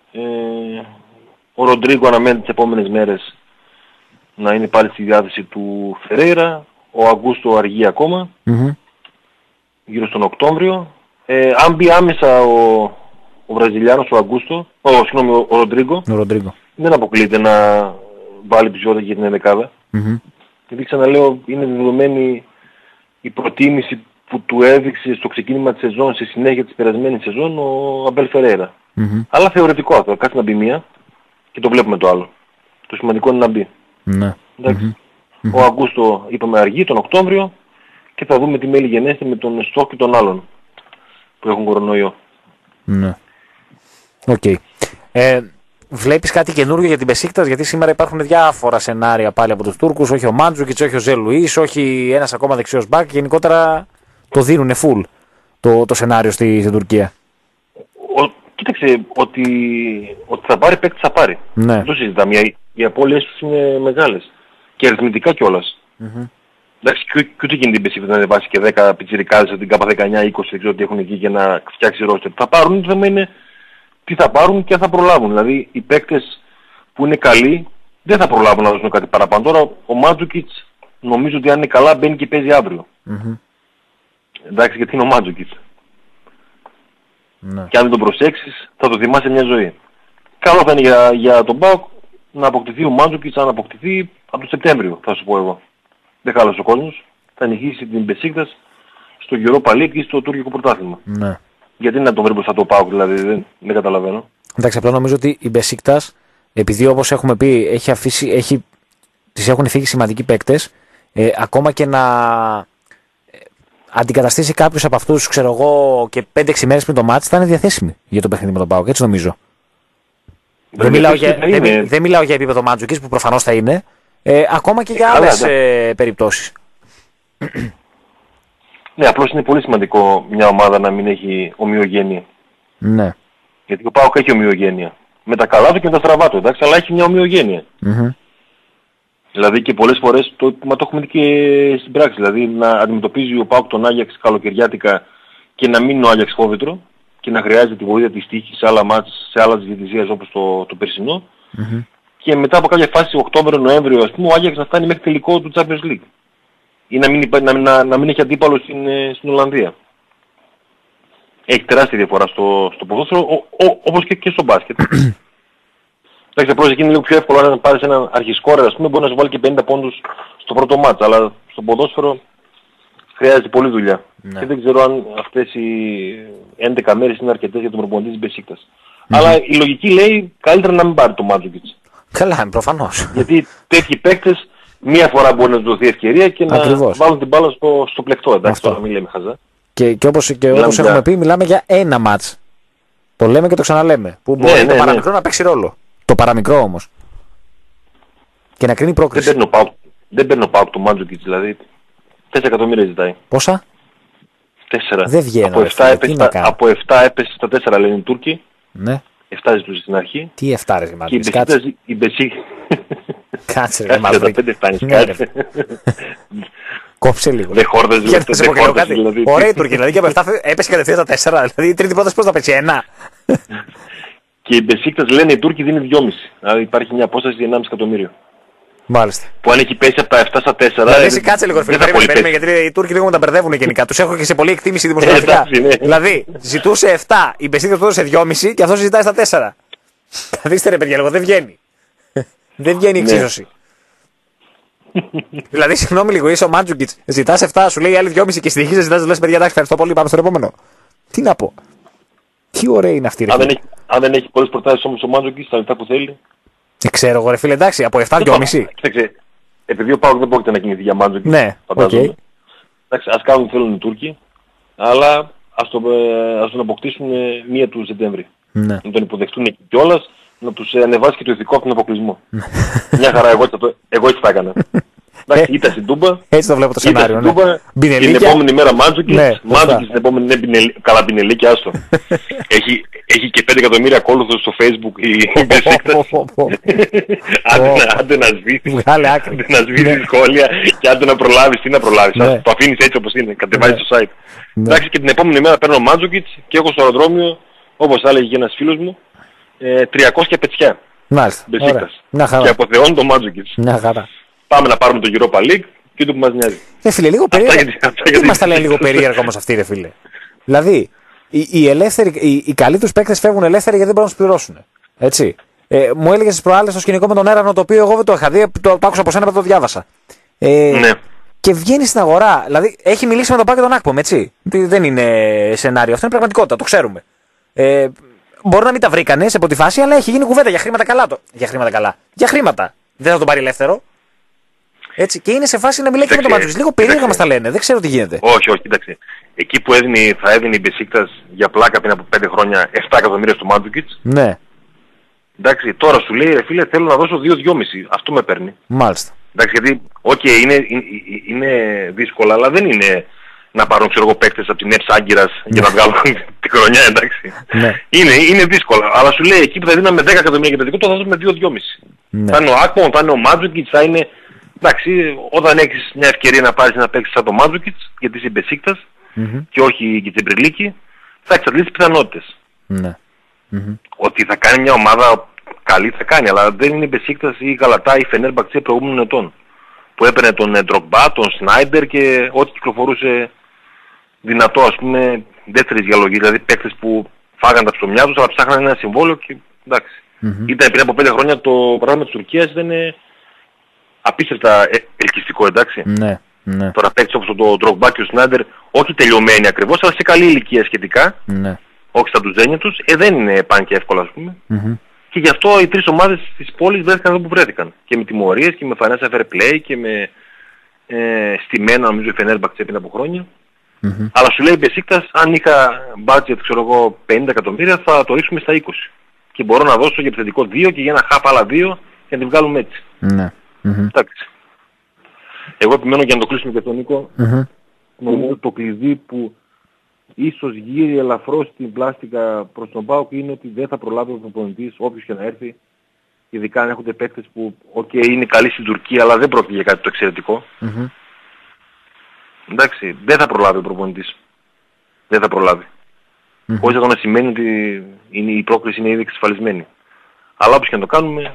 ο Ροντρίγκο αναμένει τις επόμενες μέρες να είναι πάλι στη διάθεση του Φερέιρα, ο Αγκούστο αργεί ακόμα, γύρω στον Οκτώβριο. Αν μπει άμεσα ο Βραζιλιάνος, ο Αγκούστο, ο Ροντρίγκο, δεν αποκλείεται να βάλει ψιότητα για την ενδεκάδα. Γιατί ξαναλέω, είναι δεδομένη η προτίμηση που του έδειξε στο ξεκίνημα της σεζόν, στη συνέχεια της περασμένης σεζόν, ο Αμπέλ Φερέιρα. Αλλά θεωρητικό αυτό, κάτσε να μπει μία και το βλέπουμε το άλλο. Το σημαντικό είναι να μπει. Ναι. Ο Αγκούστο είπαμε αργεί τον Οκτώβριο και θα δούμε τι μέλη γενέστε με τον Στόχ και τον άλλον που έχουν κορονοϊό. Ναι. Οκ. Βλέπεις κάτι καινούργιο για την Μπεσίκτας, γιατί σήμερα υπάρχουν διάφορα σενάρια πάλι από τους Τούρκους, όχι ο Μάντζουκιτς, όχι ο Ζε Λουίς, όχι ένας ακόμα δεξιός μπακ, γενικότερα το δίνουνε full το σενάριο στην Τουρκία. Κοίταξε, ότι θα πάρει παίκτης θα πάρει. Ναι. Δεν το συζητάμε, οι απώλειες τους είναι μεγάλες και αριθμητικά κιόλας. Εντάξει, και ούτε εκείνη την Μπεσίκτας να ανεβάσει και 10 πιτσιρικάδες από την K19-20, δεν ξέρω τι έχουν εκεί για να φτιάξει ρόστερ. Θα πάρουν, το θέμα είναι τι θα πάρουν και αν θα προλάβουν. Δηλαδή οι παίκτες που είναι καλοί δεν θα προλάβουν να δώσουν κάτι παραπάνω. Τώρα ο Μάντζουκιτς νομίζω ότι αν είναι καλά μπαίνει και παίζει αύριο. Εντάξει, γιατί είναι ο Μάντζουκιτς. Και αν δεν τον προσέξεις θα το θυμάσαι μια ζωή. Καλό θα είναι για τον ΠΑΟΚ να αποκτηθεί ο Μάντζουκιτς, αν αποκτηθεί από τον Σεπτέμβριο, θα σου πω εγώ. Δεν χάλασε ο κόσμος, θα νικήσει την Μπεσίκτας στο Europa League ή στο τουρκικό πρωτάθλημα. Ναι. Γιατί να τον βρει μπροστά το ΠΑΟΚ, δηλαδή δεν καταλαβαίνω. Εντάξει, απλά νομίζω ότι η Μπεσίκτας, επειδή όπως έχουμε πει τις έχουν φύγει σημαντικοί παίκτες, ακόμα και να αντικαταστήσει κάποιους από αυτούς, ξέρω εγώ, και 5-6 μέρες πριν το μάτς, θα είναι διαθέσιμη για το παιχνίδι με τον ΠΑΟΚ, έτσι νομίζω. Δεν μιλάω για επίπεδο Μάντζουκιτς που προφανώς θα είναι, ακόμα και για άλλες περιπτώσεις. Ναι, απλώς είναι πολύ σημαντικό μια ομάδα να μην έχει ομοιογένεια. Ναι. Γιατί ο ΠΑΟΚ έχει ομοιογένεια. Με τα καλά του και με τα στραβά του, εντάξει, αλλά έχει μια ομοιογένεια. Δηλαδή και πολλές φορές το έχουμε δει και στην πράξη. Δηλαδή να αντιμετωπίζει ο ΠΑΟΚ τον Άγιαξ καλοκαιριάτικα και να μην είναι ο Άγιαξ φόβητρο και να χρειάζεται τη βοήθεια της τύχης σε άλλα μάτς, σε άλλα διαιτησίας όπως το περσινό. Και μετά από κάποια φάση Οκτώβριο-Νοέμβριο, ας πούμε, ο Άγιαξ να φτάνει μέχρι τελικό του Champions League. Ή να μην έχει αντίπαλο στην Ολλανδία. Έχει τεράστια διαφορά στο ποδόσφαιρο, όπως και στο μπάσκετ. Εντάξει, απλώς εκεί είναι λίγο πιο εύκολο αν πάρεις έναν αρχισκόρερ, ας πούμε, μπορεί να σου βάλει και 50 πόντους στο πρώτο μάτς, αλλά στο ποδόσφαιρο χρειάζεται πολλή δουλειά. Ναι. Και δεν ξέρω αν αυτές οι 11 μέρες είναι αρκετές για τον προπονητή της Μπεσίκτας. Αλλά η λογική λέει καλύτερα να μην πάρει το Μάντζουκιτς. Καλά, προφανώς. Γιατί τέτοιοι παίκτες μία φορά μπορεί να τους δοθεί ευκαιρία και να βάλουν την μπάλα στο πλεκτό, εντάξει, τώρα μην λέμε χαζά. Και όπως έχουμε πει, μιλάμε για ένα μάτς. Το λέμε και το ξαναλέμε. Που μπορεί το παραμικρό να παίξει ρόλο. Το παραμικρό όμως. Και να κρίνει πρόκριση. Δεν παίρνω πάω το Μάντζουκιτς, δηλαδή 4 εκατομμύρια ζητάει. Πόσα? 4. Δεν βγαίνω. Από 7 έπεσε στα 4 λένε οι Τούρκοι. Ναι. 7 ζητούσε στην αρχή. Τι 7 ρε Μάντζουκιτς? Και η Μπεσί. Κάτσε ρε Μάντζουκιτς. Κόψε λίγο. Δεν χόρδες δηλαδή. Ωραία η Τουρκία, δηλαδή και από 7 έπεσε κατευθείαν στα 4. Δηλαδή η τρίτη πρόταση πώς θα πέσει? 1. Και η Μπεσίκτας λένε οι Τούρκοι δίνει 2,5. Δηλαδή υπάρχει μια απόσταση 1,5 εκατομμύριο. Μάλιστα. Που αν έχει πέσει από τα 7 στα 4. Δηλαδή κάτσε λίγο φίλε, περίμενε, γιατί οι Τούρκοι λίγο με τα μπερδεύουν γενικά. Τους έχω και σε πολλή εκτίμηση δημοσιογραφικά. Δηλαδή ζητούσε 7, η Μπεσίκτας του έδωσε 2,5 και αυτό ζητάει στα 4. Καθίστε ρε παιδιά λίγο, δεν βγαίνει. Δεν βγαίνει η εξίσωση. Δηλαδή, συγγνώμη λίγο, είσαι ο Μάντζουκιτς, ζητάς 7, σου λέει άλλη 2,5 και συνεχίζεις ζητάς, λες παιδιά, εντάξει, ευχαριστώ πολύ, πάμε στο επόμενο. Τι να πω. Τι ωραία είναι αυτή, ρε φίλε. Αν δεν έχει πολλές προτάσεις όμως ο Μάντζουκιτς, τα λεπτά που θέλει. Ξέρω εγώ, ρε φίλε, εντάξει, από 7 2,5. Κοίταξε, επειδή ο Πάοκ δεν πρόκειται να κινηθεί για Μάντζουκιτς, ναι, φαντάζομαι. Εντάξει, ας κάνουν τι θέλουν οι Τούρκοι, αλλά ας τον αποκτήσουν 1 του Σεπτέμβρη. Ναι. Να τον υποδεχτούν εκεί κιόλας, να τους ανεβάσει και το ηθικό από τον αποκλεισμό. Μια χαρά, εγώ έτσι θα έκανα. Εντάξει, ήταν στην Τούμπα. Έτσι το βλέπω το σενάριο. Ναι. Την επόμενη μέρα Μάντζουκιτς. Μάντζουκιτς την επόμενη είναι καλά πινελίκια, άστο. Έχει και 5 εκατομμύρια ακόλουθους στο Facebook η Μπεσίκτας. Άντε να σβήσεις σχόλια και άντε να προλάβεις. Τι να προλάβεις. Το αφήνεις έτσι όπως είναι. Κατεβάζεις το site. Εντάξει, και την επόμενη μέρα παίρνω Μάντζουκιτς και έχω στο αεροδρόμιο, όπως θα έλεγε και ένας φίλος μου, 300 πετσιά. Μάλιστα. Και αποθεώνει το Μάντζουκιτς. Μια χαρά. Πάμε να πάρουμε το Europa League και το που μας νοιάζει. Φίλε, λίγο περίεργα. Τι μας τα λέει λίγο περίεργα όμως αυτοί, ρε φίλε. Δηλαδή, οι καλοί τους παίκτες φεύγουν ελεύθεροι γιατί δεν μπορούν να τους πληρώσουν. Έτσι. Μου έλεγε στις προάλλες το σκηνικό με τον Έρανο, το οποίο εγώ δεν το είχα δει, το άκουσα από σένα, το διάβασα. Ναι. Και βγαίνει στην αγορά, δηλαδή έχει μιλήσει με τον Πάκη τον Άκπομ, έτσι. Δεν είναι σενάριο, αυτό είναι πραγματικότητα, το ξέρουμε. Μπορεί να μην τα βρήκανε σε πρώτη φάση, αλλά έχει γίνει κουβέντα για χρήματα καλά. Για χρήματα. Δεν θα τον πάρει ελεύθερο. Έτσι, και είναι σε φάση να μιλάει και με τον Μάντζουκιτς. Λίγο περίεργα μας τα λένε, δεν ξέρω τι γίνεται. Όχι, κοίταξε. Εκεί που θα έδινε η Μπεσίκτας για πλάκα πριν από 5 χρόνια 7 εκατομμύρια στο Μάντζουκιτς. Ναι. Εντάξει, τώρα σου λέει ρε φίλε, θέλω να δώσω 2-2,5. Αυτό με παίρνει. Μάλιστα. Εντάξει, γιατί, είναι δύσκολα, αλλά δεν είναι να πάρουν, ξέρω εγώ, παίκτες από την Εύς Άγκυρας για να βγάλουν τη χρονιά, εντάξει. Ναι. Είναι δύσκολα, αλλά σου λέει εκεί που θα δίναμε 10 εκατομμύρια για το δικό, το θα δώσουμε 2-2,5. Ναι. Θα είναι ο Άκπομ, θα είναι ο Μάντζουκιτς, θα είναι... Εντάξει, όταν έχεις μια ευκαιρία να πάρεις να παίξεις σαν το Μάντζουκιτς, γιατί είσαι Μπεσίκτας και όχι και Τσιμπριλίκη, θα εξαντλήσεις πιθανότητες. Ναι. Ότι θα κάνει μια ομάδα καλή θα κάνει, αλλά δεν είναι η Μπεσίκτας ή η Γαλατά ή η Φενέρμπαχτσε προηγούμενων ετών. Που έπαιρνε τον Ντρογκμπά, τον Σνάιντερ και ό,τι κυκλοφορούσε δυνατό, ας πούμε, δεύτερης διαλογής. Δηλαδή παίκτες που φάγαν τα ψωμιά τους, αλλά ψάχναν ένα συμβόλαιο και εντάξει. Ήταν πριν από 5 χρόνια το πρόγραμμα της Τουρκίας, ήταν απίστευτα ελκυστικό, εντάξει. Ναι. Τώρα παίκτες όπως τον Ντρογκμπά και ο Σνάιντερ, όχι τελειωμένοι ακριβώς, αλλά σε καλή ηλικία σχετικά. Ναι. Όχι στα ντουζένια τους, δεν είναι πάνε και εύκολα, ας πούμε. Και γι' αυτό οι τρεις ομάδες της πόλης βρέθηκαν εδώ που βρέθηκαν. Και με τιμωρίες και με financial fair play και με στημένα, νομίζω, η Φενέρμπαχτσε πριν από χρόνια. Αλλά σου λέει η Μπεσίκτας, αν είχα budget, ξέρω εγώ, 50 εκατομμύρια, θα το ρίξουμε στα 20. Και μπορώ να δώσω για επιθετικό 2 και για ένα χαφ άλλα 2 και να την βγάλουμε έτσι. Ναι. Εντάξει. Εγώ επιμένω για να το κλείσουμε και τον Νίκο. Νομίζω το κλειδί που ίσως γύρει ελαφρώς την πλάστικα προς τον ΠΑΟΚ είναι ότι δεν θα προλάβει ο προπονητής, όποιος και να έρθει, ειδικά αν έχονται παίκτες που είναι καλοί στην Τουρκία, αλλά δεν πρόκειται για κάτι το εξαιρετικό. Mm-hmm. Εντάξει, δεν θα προλάβει ο προπονητής. Δεν θα προλάβει. Mm-hmm. Χωρίς αυτό να σημαίνει ότι η πρόκληση είναι ήδη εξασφαλισμένη. Αλλά όπως και να το κάνουμε,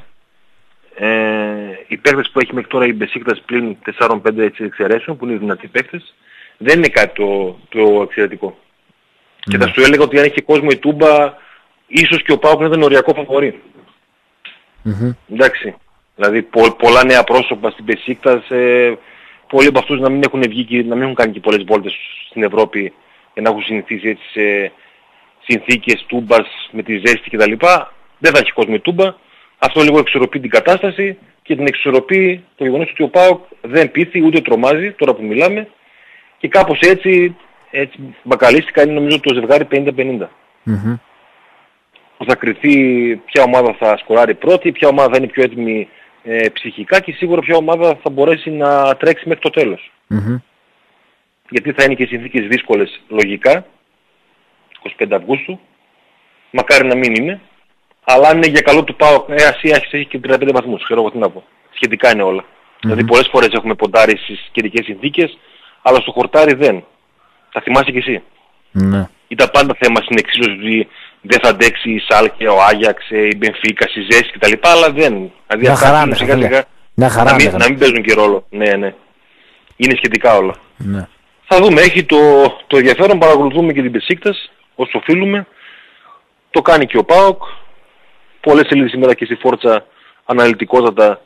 οι παίκτες που έχει μέχρι τώρα η Μπεσίκτας πλην 4-5 εξαιρέσεων, που είναι δυνατοί παίκτες, δεν είναι κάτι το εξαιρετικό. Mm-hmm. Και θα σου έλεγα ότι αν είχε κόσμο η Τούμπα, ίσως και ο ΠΑΟΚ ήταν οριακό φαβορί. Mm-hmm. Εντάξει. Δηλαδή πολλά νέα πρόσωπα στην Μπεσίκτας, πολλοί από αυτούς να μην έχουν βγει και να μην έχουν κάνει και πολλές βόλτες στην Ευρώπη και να έχουν συνηθίσει έτσι σε συνθήκες Τούμπας με τη ζέστη κτλ. Δεν θα έχει κόσμο η Τούμπα. Αυτό λίγο εξορροπεί την κατάσταση και την εξορροπεί το γεγονός ότι ο ΠΑΟΚ δεν πείθει ούτε τρομάζει τώρα που μιλάμε και κάπως έτσι μπακαλίστηκα είναι νομίζω το ζευγάρι 50-50. Mm-hmm. Θα κριθεί ποια ομάδα θα σκοράρει πρώτη, ποια ομάδα θα είναι πιο έτοιμη ψυχικά και σίγουρα ποια ομάδα θα μπορέσει να τρέξει μέχρι το τέλος. Mm-hmm. Γιατί θα είναι και συνθήκες δύσκολες λογικά, 25 Αυγούστου, μακάρι να μην είναι, αλλά αν είναι για καλό του ΠΑΟΚ, Ασία έχει και 35 βαθμούς, ξέρω εγώ τι να πω. Σχετικά είναι όλα. Mm-hmm. Δηλαδή πολλές φορές έχουμε ποντάρει στις καιρικές συνθήκες, αλλά στο χορτάρι δεν. Θα θυμάσαι κι εσύ. Mm-hmm. Ήταν πάντα θέμα στην εξίσωση ότι δεν θα αντέξει η Σάλκε, ο Άγιαξ, η Μπενφίκα, η Ζέστη κτλ. Αλλά δεν. Δηλαδή αυτά να μην παίζουν και ρόλο. Ναι, ναι. Είναι σχετικά όλα. Ναι. Θα δούμε. Έχει το ενδιαφέρον, παρακολουθούμε και την Μπεσίκτας όσο οφείλουμε. Το κάνει και ο ΠΑΟΚ. Πολλές σελίδες σήμερα και στη Φόρτσα αναλυτικότατα.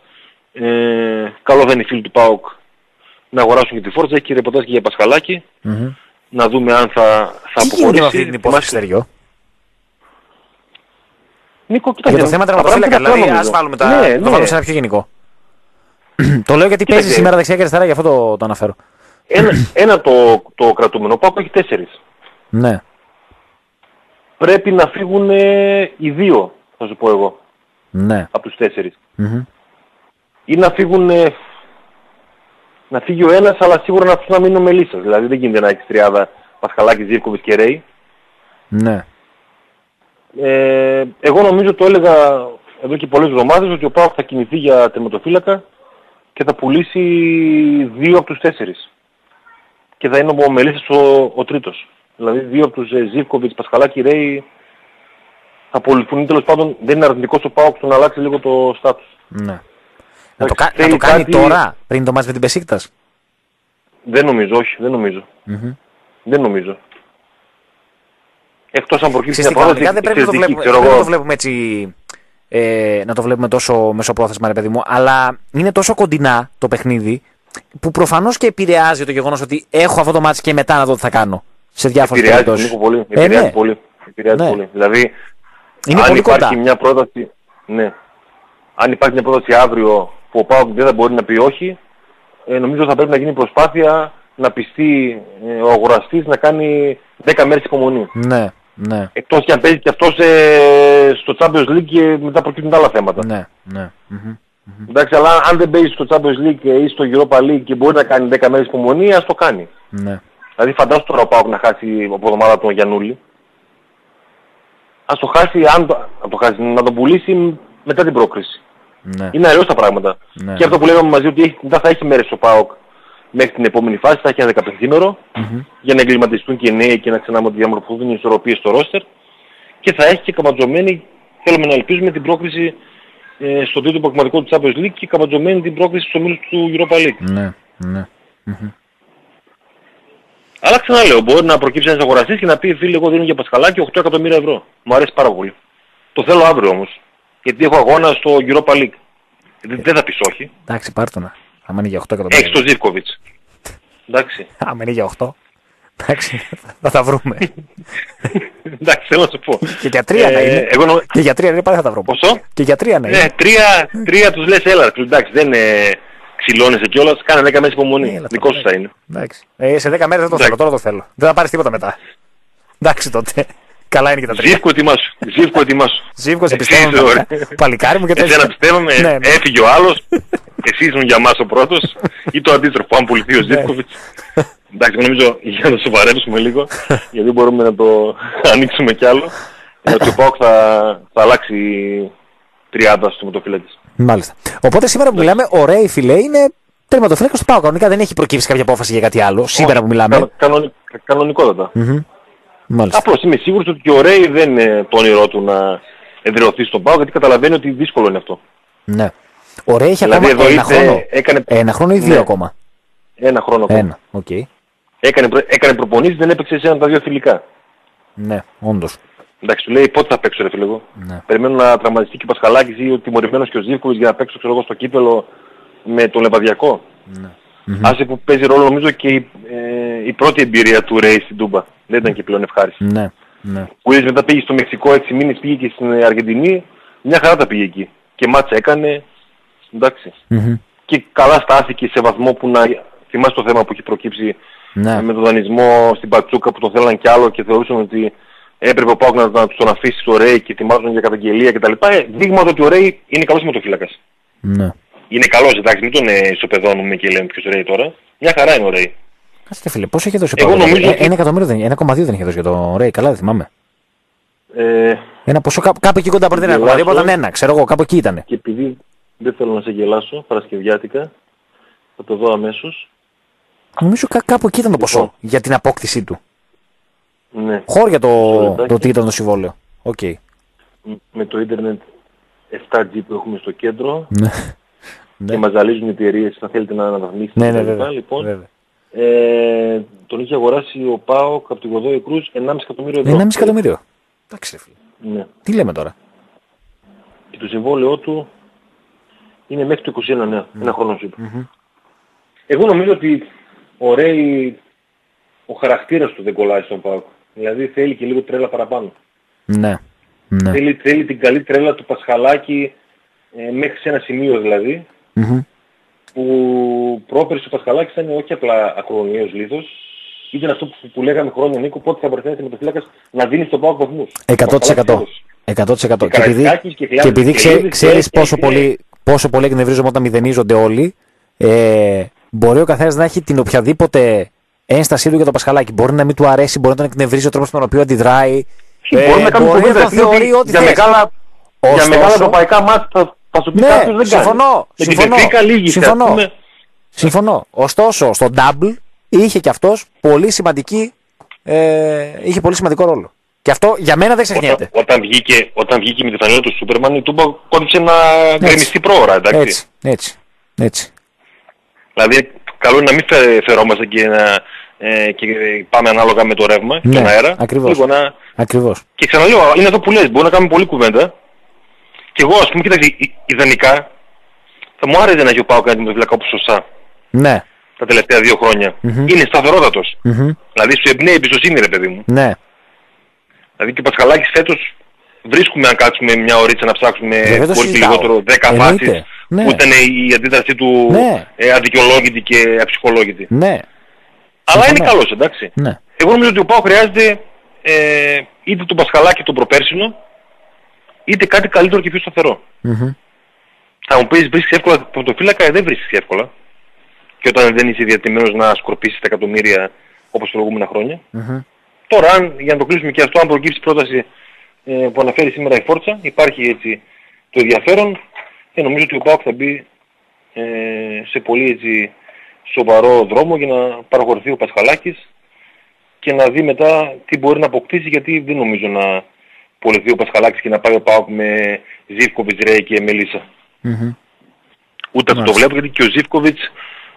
Καλό θα είναι οι φίλοι του ΠΑΟΚ να αγοράσουν και τη Φόρτσα. Έχει και ρεπορτάζ και για Πασχαλάκη. Mm-hmm. Να δούμε αν θα αποχωρήσει. Τι με αυτή την υπόθεση, Στεριό? Νίκο, κοίταξε. Για το θέμα τερματοφύλακα, δηλαδή ας βάλουμε το βάλουμε σε ένα πιο γενικό. Το λέω γιατί παίζει σήμερα δεξιά και αριστερά, γι' αυτό το αναφέρω. Ένα το κρατούμενο, ο ΠΑΟΚ έχει 4. Ναι. Πρέπει να φύγουν οι 2, θα σου πω εγώ. Ναι. Από τους 4. Mm-hmm. Ή να φύγουν... να φύγει ο ένας, αλλά σίγουρα να μείνει ο Μελισσας. Δηλαδή δεν γίνεται να έχεις τριάδα Πασχαλάκη, Ζίβκοβιτς και Ρέι. Ναι. Εγώ νομίζω το έλεγα εδώ και πολλές εβδομάδες ότι ο ΠΑΟΚ θα κινηθεί για τερματοφύλακα και θα πουλήσει 2 από τους 4. Και θα είναι ο Μελισσας ο τρίτος. Δηλαδή 2 από τους Ζίβκοβιτς, Πασχαλάκη, Ρέι θα πουληθούν. Τέλος πάντων δεν είναι αρνητικός ο ΠΑΟΚ στο να αλλάξει λίγο το στάτους. Ναι. Να το κάνει κάτι... τώρα, πριν το μάτς με την Μπεσίκτας? Δεν νομίζω, όχι, δεν νομίζω. Mm-hmm. Δεν νομίζω. Εκτός αν προκύψει μια πρόταση. Δεν πρέπει να το βλέπουμε έτσι, να το βλέπουμε τόσο μεσοπρόθεσμα, ρε παιδί μου, αλλά είναι τόσο κοντινά το παιχνίδι, που προφανώς και επηρεάζει το γεγονός ότι έχω αυτό το μάτς και μετά να δω τι θα κάνω. Σε διάφορες περιπτώσεις. Επηρεάζει πολύ. Επηρεάζει πολύ. Δηλαδή, είναι αν πολύ υπάρχει κοντά. μια πρόταση, ναι. Αν υπάρχει μια πρόταση αύριο που ο ΠΑΟΚ δεν θα μπορεί να πει όχι, νομίζω θα πρέπει να γίνει προσπάθεια να πιστεί ο αγοραστής να κάνει 10 μέρες υπομονή. Ναι, ναι. Εκτός και αν παίζει και αυτός στο Champions League και μετά προκύπτουν άλλα θέματα. Ναι, ναι. Mm-hmm. Εντάξει, αλλά αν δεν παίζει στο Champions League ή στο Europa League και μπορεί να κάνει 10 μέρες υπομονή, ας το κάνει. Ναι. Δηλαδή φαντάσου τώρα ο ΠΑΟΚ να χάσει από εβδομάδα τον Γιαννούλη. Ας το χάσει, να τον πουλήσει μετά την πρόκριση. Ναι. Είναι αλλιώς τα πράγματα. Ναι. Και αυτό που λέγαμε μαζί ότι μετά θα έχει μέρες ο ΠΑΟΚ μέχρι την επόμενη φάση, θα έχει ένα 15ήμερο για να εγκληματιστούν και νέοι και να διαμορφωθούν οι ισορροπίες στο ρόστερ και θα έχει και καμπατζωμένη, θέλουμε να ελπίζουμε, την πρόκριση στο τρίτο προγραμματικό του Champions League και καμπατζωμένη την πρόκριση στο μήλος του Europa League. Ναι, ναι. Αλλά ξαναλέω, μπορεί να προκύψει ένας αγοραστής και να πει φίλε εγώ δίνω για Πασχαλάκη 8 εκατομμύρια ευρώ. Μου αρέσει πάρα πολύ. Το θέλω αύριο όμως. Γιατί έχω αγώνα στο Europa League. Δεν θα πεις όχι. Εντάξει, πάρ' το να. Άμα είναι για 8 εκατομμύρια. Έχεις τον Ζίβκοβιτς. Εντάξει. Άμα είναι για 8. Εντάξει, θα τα βρούμε. Εντάξει, θέλω να σου πω. Και για 3 να είναι. Και για 3 είναι, πάλι θα τα βρούμε. Πόσο? Και για 3 να είναι. Ναι, 3 τους λες έλα. Εντάξει, δεν ξυλώνεσαι κιόλας. Κάνε 10 μέρες υπομονή. Δικό σου θα είναι. Εντάξει. Σε 10 μέρες δεν το θέλω, τώρα το θέλω. Δεν θα πάρεις τίποτα μετά. Εντάξει τότε. Καλά είναι και τα 3. Ζίβκο ετοιμάσου. Ζίβκο σε πιστεύω. Παλικάρι μου και τέτοια. Εσένα πιστεύουμε, έφυγε ο άλλος. εσύ ήσουν για μας ο πρώτος ή το αντίστροφο, αν πουληθεί ο Ζίβκοβιτς. Εντάξει, νομίζω για να το σοβαρέψουμε λίγο, γιατί μπορούμε να το ανοίξουμε κι άλλο. Ότι ο ΠΑΟΚ θα αλλάξει 30 στο τερματοφύλακας. Μάλιστα. Οπότε σήμερα που μιλάμε, ο Ρέι Φιλέ είναι τερματοφύλακας του ΠΑΟΚ. Κανονικά δεν έχει προκύψει κάποια απόφαση για κάτι άλλο. Σήμερα που μιλάμε. Κανονικότατα. Απλώς είμαι σίγουρος ότι και ο Ρέι δεν είναι το όνειρό του να εδραιωθεί στον ΠΑΟΚ, γιατί καταλαβαίνει ότι δύσκολο είναι αυτό. Ναι. Ο Ρέι έχει ακόμα ένα χρόνο. Ένα χρόνο ή δύο ακόμα. Ένα χρόνο ακόμα. Okay. Έκανε προπονήσεις, δεν έπαιξε σε ένα τα δύο φιλικά. Ναι, όντως. Εντάξει, του λέει πότε θα παίξω ρε φίλε εγώ. Ναι. Περιμένω να τραυματιστεί και ο Πασχαλάκης ή ο τιμωρημένος και ο Ζίβκοβιτς για να παίξω ξέρω εγώ στο κύπελο με τον Λεβαδιακό. Ναι. Άσε που παίζει ρόλο νομίζω και η πρώτη εμπειρία του Ρέι στην Τούμπα. Δεν ήταν και πλέον ευχάριστη. Ναι. Ναι. Ο ίδιος μετά πήγε στο Μεξικό 6 μήνες, πήγε και στην Αργεντινή, μια χαρά τα πήγε εκεί. Και μάτσα έκανε, εντάξει. Και καλά στάθηκε σε βαθμό που να θυμάσαι το θέμα που έχει προκύψει με τον δανεισμό στην Πατσούκα που τον θέλαν κι άλλο και θεωρούσαν ότι έπρεπε ο ΠΑΟΚ να τον αφήσει στο Ρέι και ετοιμάζονταν για καταγγελία κτλ. Δείγμα ότι ο Ρέι είναι καλός σωματοφύλακας. Ναι. Είναι καλός, εντάξει, μην τον ισοπεδώνουμε και λέμε ποιος Ρέι τώρα. Μια χαρά είναι ο Ρέι. Κάτσε φίλε, πόσο έχει δώσει ο ΠΑΟΚ? 1,2 δεν είχε δώσει για τον Ρέι, καλά δεν θυμάμαι. Ένα ποσό κάπου εκεί κοντά πριν ένα ήταν ένα, ξέρω εγώ, κάπου εκεί ήταν. Και επειδή δεν θέλω να σε γελάσω παρασκευιάτικα, θα το δω αμέσως. Νομίζω κάπου εκεί ήταν το ποσό για την απόκτησή του. Ναι. Χώρια το τι ήταν το συμβόλαιο. Okay. Με το ίντερνετ 7G που έχουμε στο κέντρο και μας ζαλίζουν οι εταιρείες να θέλετε να αναβαθμίσετε. Ναι, λοιπόν, τον είχε αγοράσει ο ΠΑΟΚ από την Γοδόη Κρούς 1,5 εκατομμύριο ευρώ. 1,5 εκατομμύριο. Εντάξει φίλε. Ναι. Τι λέμε τώρα. Και το συμβόλαιό του είναι μέχρι το 21 νέα. Ένα χρόνο σου είπα. Εγώ νομίζω ότι ο Ρέι, ο χαρακτήρας του δεν κολλάει στον ΠΑΟΚ. Δηλαδή θέλει και λίγο τρέλα παραπάνω. Ναι. Θέλει την καλή τρέλα του Πασχαλάκη μέχρι σε ένα σημείο δηλαδή. Που πρόπερση ο Πασχαλάκης ήταν όχι απλά ακρογωνιαίος λίθος. Ήταν αυτό που λέγαμε χρόνια Νίκο, πότε θα μπορέσει με το φυλάκας να δίνει στον ΠΑΟΚ βαθμούς. 100%. Και επειδή ξέρεις πόσο πολύ εκνευρίζομαι όταν μηδενίζονται όλοι, μπορεί ο καθένας να έχει την οποιαδήποτε ένστασή του για το Πασχαλάκη. Μπορεί να μην του αρέσει, μπορεί να τον εκνευρίζει ο τρόπος με τον οποίο αντιδράει. Μπορεί να κάνει κουβέντα θεωρεί ότι για μεγάλα ευρωπαϊκά μάτια θα σου πει κάποιος δεν κάνει. Συμφωνώ. Ωστόσο, στο double είχε και αυτός είχε πολύ σημαντικό ρόλο. Και αυτό για μένα δεν ξεχνιέται. Όταν βγήκε με τη φανέλα του Σούπερμαν, η Τούμπα κόντυψε να γκρεμιστεί πρόωρα, εντάξει. Έτσι. Δηλαδή, καλό είναι να μην φερόμαστε και πάμε ανάλογα με το ρεύμα και τον αέρα. Ακριβώς. Και ξαναλέω, είναι αυτό που λες, μπορούμε να κάνουμε πολλή κουβέντα. Και εγώ, ας πούμε, κοίταξε, ιδανικά, θα μου άρεσε να έχει ο ΠΑΟΚ κάνει το φυλακό σωστά. Ναι. Τα τελευταία 2 χρόνια. Είναι σταθερότατος. Δηλαδή, σου εμπνέει εμπιστοσύνη, ρε παιδί μου. Ναι. Δηλαδή, και ο Πασχαλάκης φέτος βρίσκουμε αν κάτσουμε μια ωρίτσα να ψάξουμε πολύ λιγότερο 10 φάσεις που ήταν η αντίδρασή του αδικαιολόγητη και αψυχολόγητη. Ναι. Αλλά είναι καλός, εντάξει. Ναι. Εγώ νομίζω ότι ο ΠΑΟΚ χρειάζεται είτε τον Πασχαλάκη τον προπέρσινο, είτε κάτι καλύτερο και πιο σταθερό. Θα μου πεις βρίσκεις εύκολα πρωτοφύλακα, δεν βρίσκεις εύκολα. Και όταν δεν είσαι διατημένος να σκορπίσεις τα εκατομμύρια όπως τα προηγούμενα χρόνια. Τώρα, για να το κλείσουμε και αυτό, αν προκύψει πρόταση που αναφέρει σήμερα η Φόρτσα, υπάρχει έτσι το ενδιαφέρον, νομίζω ότι ο ΠΑΟΚ θα μπει σε πολύ έτσι σοβαρό δρόμο για να παραχωρηθεί ο Πασχαλάκης και να δει μετά τι μπορεί να αποκτήσει, γιατί δεν νομίζω να πωληθεί ο Πασχαλάκης και να πάει ο ΠΑΟΚ με Ζίβκοβιτς, Ρέι και Μελίσσα. Ούτε αυτό το βλέπω, γιατί και ο Ζίβκοβιτς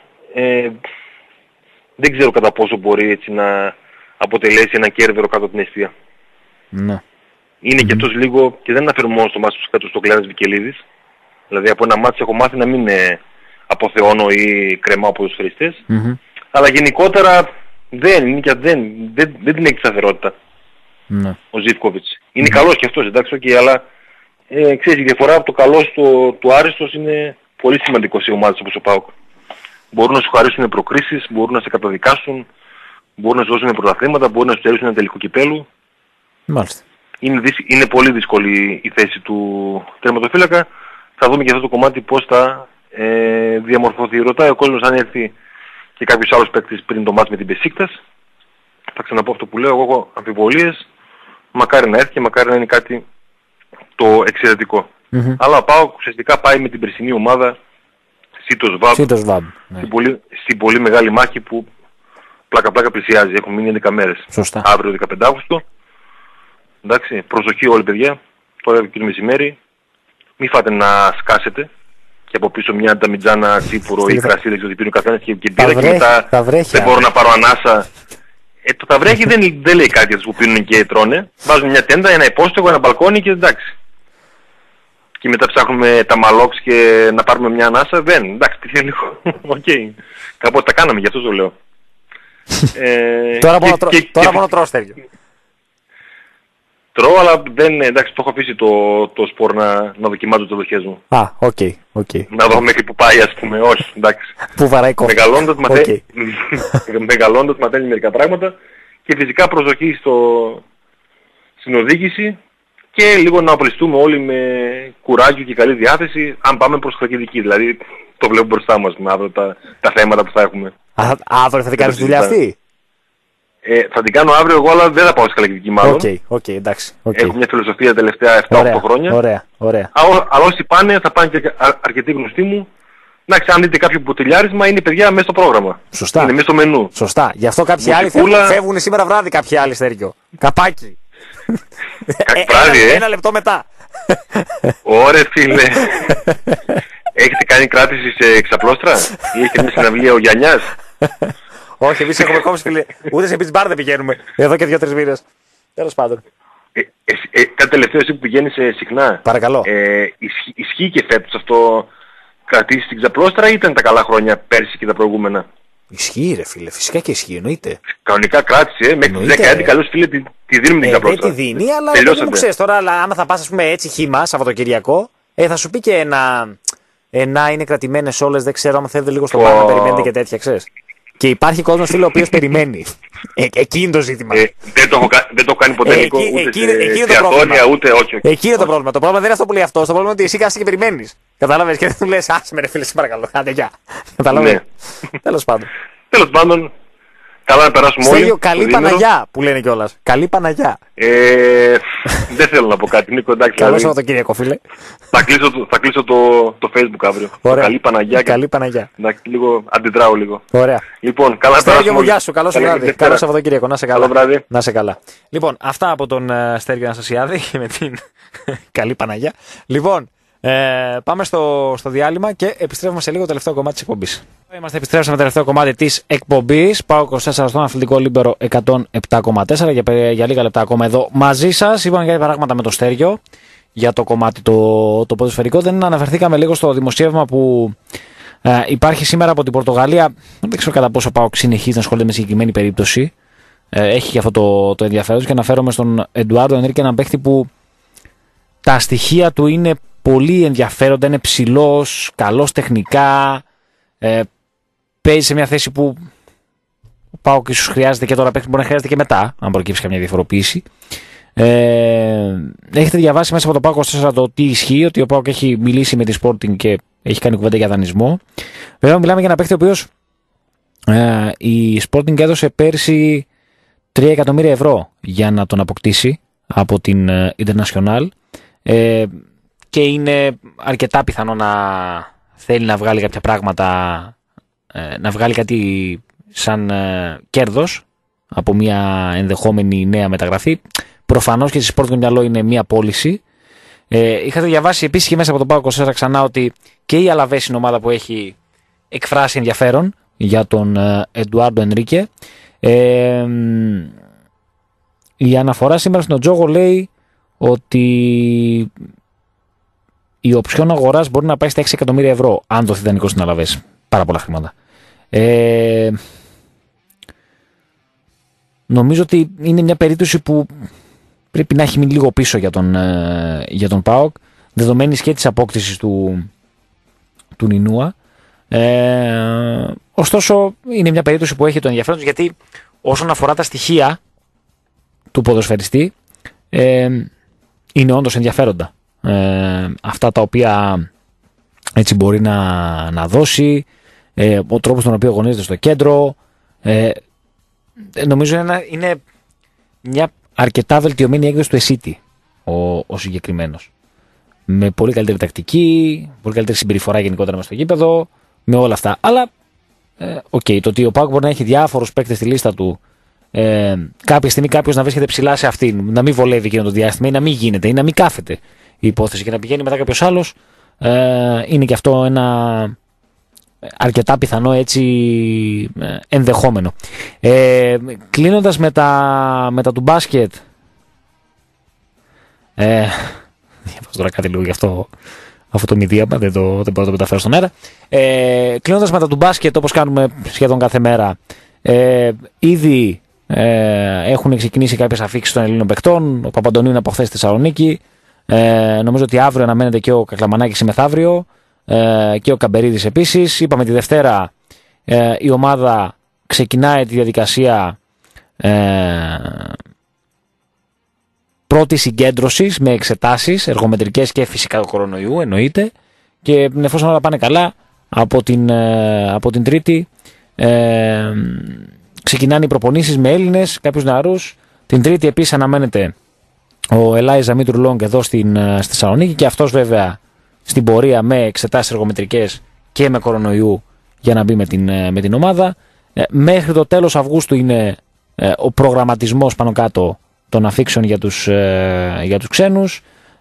δεν ξέρω κατά πόσο μπορεί έτσι να αποτελέσει ένα κέρβερο κάτω από την αιστεία. Είναι και αυτός λίγο, και δεν αναφέρω μόνο στο μάτι του στο Κλένας Βικελίδης, δηλαδή από ένα μάτι έχω μάθει να μην αποθεώνω ή κρεμάω από τους φεριστές, αλλά γενικότερα δεν την έχει τη σταθερότητα ο Ζίβκοβιτς. Είναι καλός και αυτός, εντάξει, okay, αλλά ξέρεις, η διαφορά από το καλό του άριστος είναι πολύ σημαντικό σε ομάδες όπως ο ΠΑΟΚ. Μπορούν να σου χαρίσουν προκρίσεις, μπορούν να σε καταδικάσουν, μπορούν να σου δώσουν πρωταθλήματα, μπορούν να σου τελειώσουν ένα τελικό κυπέλου. Μάλιστα. Είναι πολύ δύσκολη η θέση του τερματοφύλακα. Θα δούμε και αυτό το κομμάτι πώς θα διαμορφωθεί. Ρωτάει ο κόσμος αν έρθει και κάποιος άλλος παίκτης πριν το μάτς με την Μπεσίκτας. Θα ξαναπώ αυτό που λέω, εγώ έχω αμφιβολίες. Μακάρι να έρθει και μακάρι να είναι κάτι το εξαιρετικό. Αλλά ο ΠΑΟΚ ουσιαστικά πάει με την περσινή ομάδα Σίτος ΒΑΜ στην πολύ μεγάλη μάχη που πλάκα πλησιάζει. Έχουν μείνει 11 μέρες. Σωστά. Αύριο 15 Αύγουστο. Εντάξει, προσοχή όλοι παιδιά. Τώρα και το μεσημέρι. Μη φάτε να σκάσετε και από πίσω μια νταμιτζάνα, τσίπουρο ή κρασί, δεν ξέρω τι πίνει ο καθένας και μπύρα και μετά δεν μπορώ να πάρω ανάσα. Το τα βρέχει δεν λέει κάτι για τους που πίνουν και τρώνε. Βάζουν μια τέντα, ένα υπόστεγο, ένα μπαλκόνι και εντάξει. Και μετά ψάχνουμε τα μαλόξ και να πάρουμε μια ανάσα. Δεν, εντάξει, τι θέλει λίγο. Οκ. Κάποτε τα κάναμε, γι' αυτό το λέω. Τώρα μόνο τρως Στέργιο. Τρώω, αλλά δεν, εντάξει, το έχω αφήσει το σπορ να δοκιμάζω τις δοχές μου. Οκ. Να δω μέχρι που πάει, ας πούμε, όχι, εντάξει. Που βαράει κόφτη. Μεγαλώντας μαθαίνει μερικά πράγματα και φυσικά προσοχή στην οδήγηση και λίγο να οπλιστούμε όλοι με κουράγιο και καλή διάθεση αν πάμε προς Χαλκιδική. Δηλαδή το βλέπω μπροστά μας με αύριο τα θέματα που θα έχουμε. Αύριο θα την κάνεις τη δουλειά αυτή? Θα την κάνω αύριο εγώ, αλλά δεν θα πάω στη Χαλκιδική μάλλον. Εντάξει. Έχω μια φιλοσοφία τα τελευταία 7-8 χρόνια. Ωραία. Αλλά όσοι πάνε, θα πάνε και αρκετοί γνωστοί μου. Εντάξει, αν δείτε κάποιο ποτηλιάρισμα, είναι παιδιά μέσα στο πρόγραμμα. Σωστά. Είναι μέσα στο μενού. Σωστά. Γι' αυτό κάποιοι άλλοι φεύγουν σήμερα βράδυ, κάποιοι άλλοι, Στέργιο. Καπάκι. Ένα λεπτό μετά. Ωραία φίλε. Έχετε κάνει κράτηση σε Ξαπλώστρα ή έχετε μια συναυλία ο Γιαννιάς? Όχι, εμείς έχουμε κόψει φίλε. Ούτε σε beach bar δεν πηγαίνουμε. Εδώ και 2-3 μήνες. Τέλος πάντων. Κάτι τελευταίο εσύ που πηγαίνεις συχνά. Παρακαλώ. Ισχύει και φέτος αυτό, κρατήσεις στην Ξαπλώστρα ή ήταν τα καλά χρόνια πέρσι και τα προηγούμενα? Ισχύει ρε φίλε, φυσικά και ισχύει, εννοείται. Κανονικά κράτησε, μέχρι τις 10 καλώς φίλε τη δίνουμε την Ξαπλώστρα. Δεν τη δίνει, αλλά δεν μου ξέρεις τώρα, αλλά άμα θα πας ας πούμε έτσι χύμα, Σαββατοκυριακό, θα σου πει και ένα είναι κρατημένες όλες, δεν ξέρω, άμα θέλετε λίγο στο πάνω να περιμένετε και τέτοια, ξέρεις. Και υπάρχει κόσμος φίλε ο οποίος περιμένει. Εκεί είναι το ζήτημα. Δεν το κάνει ποτέ Νίκο, ούτε σε εστιατόρια, ούτε όχι. Εκεί είναι το πρόβλημα. Το πρόβλημα δεν είναι αυτό που λέει αυτό. Το πρόβλημα είναι ότι εσύ κάθεσαι και περιμένεις. Κατάλαβες και δεν του λες, άσε με ρε φίλε, σε παρακαλώ. Άντε γεια. Κατάλαβες. Τέλος πάντων. Καλά να περάσουμε όλοι. Στέλιο, καλή Παναγιά που λένε κιόλας. Καλή Παναγιά. Δεν θέλω να πω κάτι, Νίκο, εντάξει. Καλό Σαββατοκύριακο, φίλε. Θα κλείσω το Facebook αύριο. Ωραία. Καλή Παναγιά. Καλή Παναγιά. Εντάξει, λίγο αντιδράω λίγο. Ωραία. Λοιπόν, καλά να περάσουμε. Στέργιο, γεια σου. Καλό βράδυ. Καλό Σαββατοκύριακο. Να σε καλά. Καλό βράδυ. Να σε καλά. Λοιπόν, αυτά από τον Στέργιο Αναστασιάδη με την καλή Παναγιά. Λοιπόν, πάμε στο διάλειμμα και επιστρέφουμε σε λίγο τελευταίο κομμάτι της εκπομπής. Επιστρέψαμε το τελευταίο κομμάτι της εκπομπής. Πάω 24 στον Αθλητικό Λίμπερο 107,4 για λίγα λεπτά ακόμα εδώ μαζί σας. Είπαμε κάποια πράγματα με το Στέργιο για το κομμάτι το ποδοσφαιρικό. Δεν αναφερθήκαμε λίγο στο δημοσίευμα που υπάρχει σήμερα από την Πορτογαλία. Δεν ξέρω κατά πόσο πάω συνεχίζει να ασχολείται με συγκεκριμένη περίπτωση. Έχει και αυτό το ενδιαφέρον και αναφέρομαι στον Εντουάρντο Ενρίκε, έναν παίχτη που τα στοιχεία του είναι πολύ ενδιαφέροντα, είναι ψηλός, καλός τεχνικά, παίζει σε μια θέση που ο ΠΑΟΚ ίσως χρειάζεται και τώρα παίχτη, μπορεί να χρειάζεται και μετά, αν προκύψει καμιά διαφοροποίηση. Έχετε διαβάσει μέσα από το ΠΑΟΚ 24 το τι ισχύει, ότι ο ΠΑΟΚ έχει μιλήσει με τη Sporting και έχει κάνει κουβέντα για δανεισμό. Βέβαια μιλάμε για ένα παίχτη ο οποίος η Sporting έδωσε πέρσι 3 εκατομμύρια ευρώ για να τον αποκτήσει από την International. Και είναι αρκετά πιθανό να θέλει να βγάλει κάποια πράγματα, να βγάλει κάτι σαν κέρδος από μια ενδεχόμενη νέα μεταγραφή. Προφανώς και στη Sporting το μυαλό είναι μια πώληση. Είχατε διαβάσει επίσης και μέσα από τον ΠΑΟΚ 24 ξανά ότι και η Αλαβές είναι ομάδα που έχει εκφράσει ενδιαφέρον για τον Εντουάρντο Ενρίκε. Η αναφορά σήμερα στον Τζόγο λέει ότι η οψιόν αγοράς μπορεί να πάει στα 6 εκατομμύρια ευρώ αν δοθεί δανεικό στην Αλαβές. Πάρα πολλά χρήματα. Νομίζω ότι είναι μια περίπτωση που πρέπει να έχει μείνει λίγο πίσω για τον ΠΑΟΚ, δεδομένης και της απόκτησης του Νινούα. Ωστόσο είναι μια περίπτωση που έχει το ενδιαφέρον, γιατί όσον αφορά τα στοιχεία του ποδοσφαιριστή είναι όντως ενδιαφέροντα. Αυτά τα οποία έτσι μπορεί να δώσει, ο τρόπος τον οποίο αγωνίζεται στο κέντρο. Νομίζω είναι μια αρκετά βελτιωμένη έκδοση του Εσίτη ο συγκεκριμένος. Με πολύ καλύτερη τακτική, πολύ καλύτερη συμπεριφορά γενικότερα μες στο γήπεδο, με όλα αυτά. Αλλά, το ότι ο ΠΑΟΚ μπορεί να έχει διάφορους παίκτες στη λίστα του, κάποια στιγμή κάποιος να βρίσκεται ψηλά σε αυτήν, να μην βολεύει εκείνο το διάστημα ή να μην γίνεται ή να μην κάθεται η υπόθεση και να πηγαίνει μετά κάποιος άλλος, είναι και αυτό ένα αρκετά πιθανό έτσι ενδεχόμενο. Κλείνοντας με τα του μπάσκετ, διαβάζω τώρα κάτι λίγο γι' αυτό το μηδίαμα, δεν μπορώ να το μεταφέρω στον αέρα. Κλείνοντας με τα του μπάσκετ, όπως κάνουμε σχεδόν κάθε μέρα, ήδη έχουν ξεκινήσει κάποιες αφίξεις των Ελλήνων παικτών. Ο Παπαντονίου είναι από χθες στη Θεσσαλονίκη. Νομίζω ότι αύριο αναμένεται και ο Κακλαμανάκης ή μεθαύριο, και ο Καμπερίδης επίσης. Είπαμε τη Δευτέρα η ομάδα ξεκινάει τη διαδικασία πρώτης συγκέντρωσης με εξετάσεις εργομετρικές και φυσικά του κορονοϊού, εννοείται, και εφόσον όλα πάνε καλά από την Τρίτη ξεκινάνε οι προπονήσεις με Έλληνες, κάποιους νεαρούς. Την Τρίτη επίσης αναμένεται ο Ελάιζα Μήτρου Λόγκ εδώ στη Θεσσαλονίκη, και αυτός βέβαια στην πορεία με εξετάσεις εργομετρικές και με κορονοϊού για να μπει με την ομάδα. Μέχρι το τέλος Αυγούστου είναι ο προγραμματισμός πάνω κάτω των αφίξεων για τους ξένους.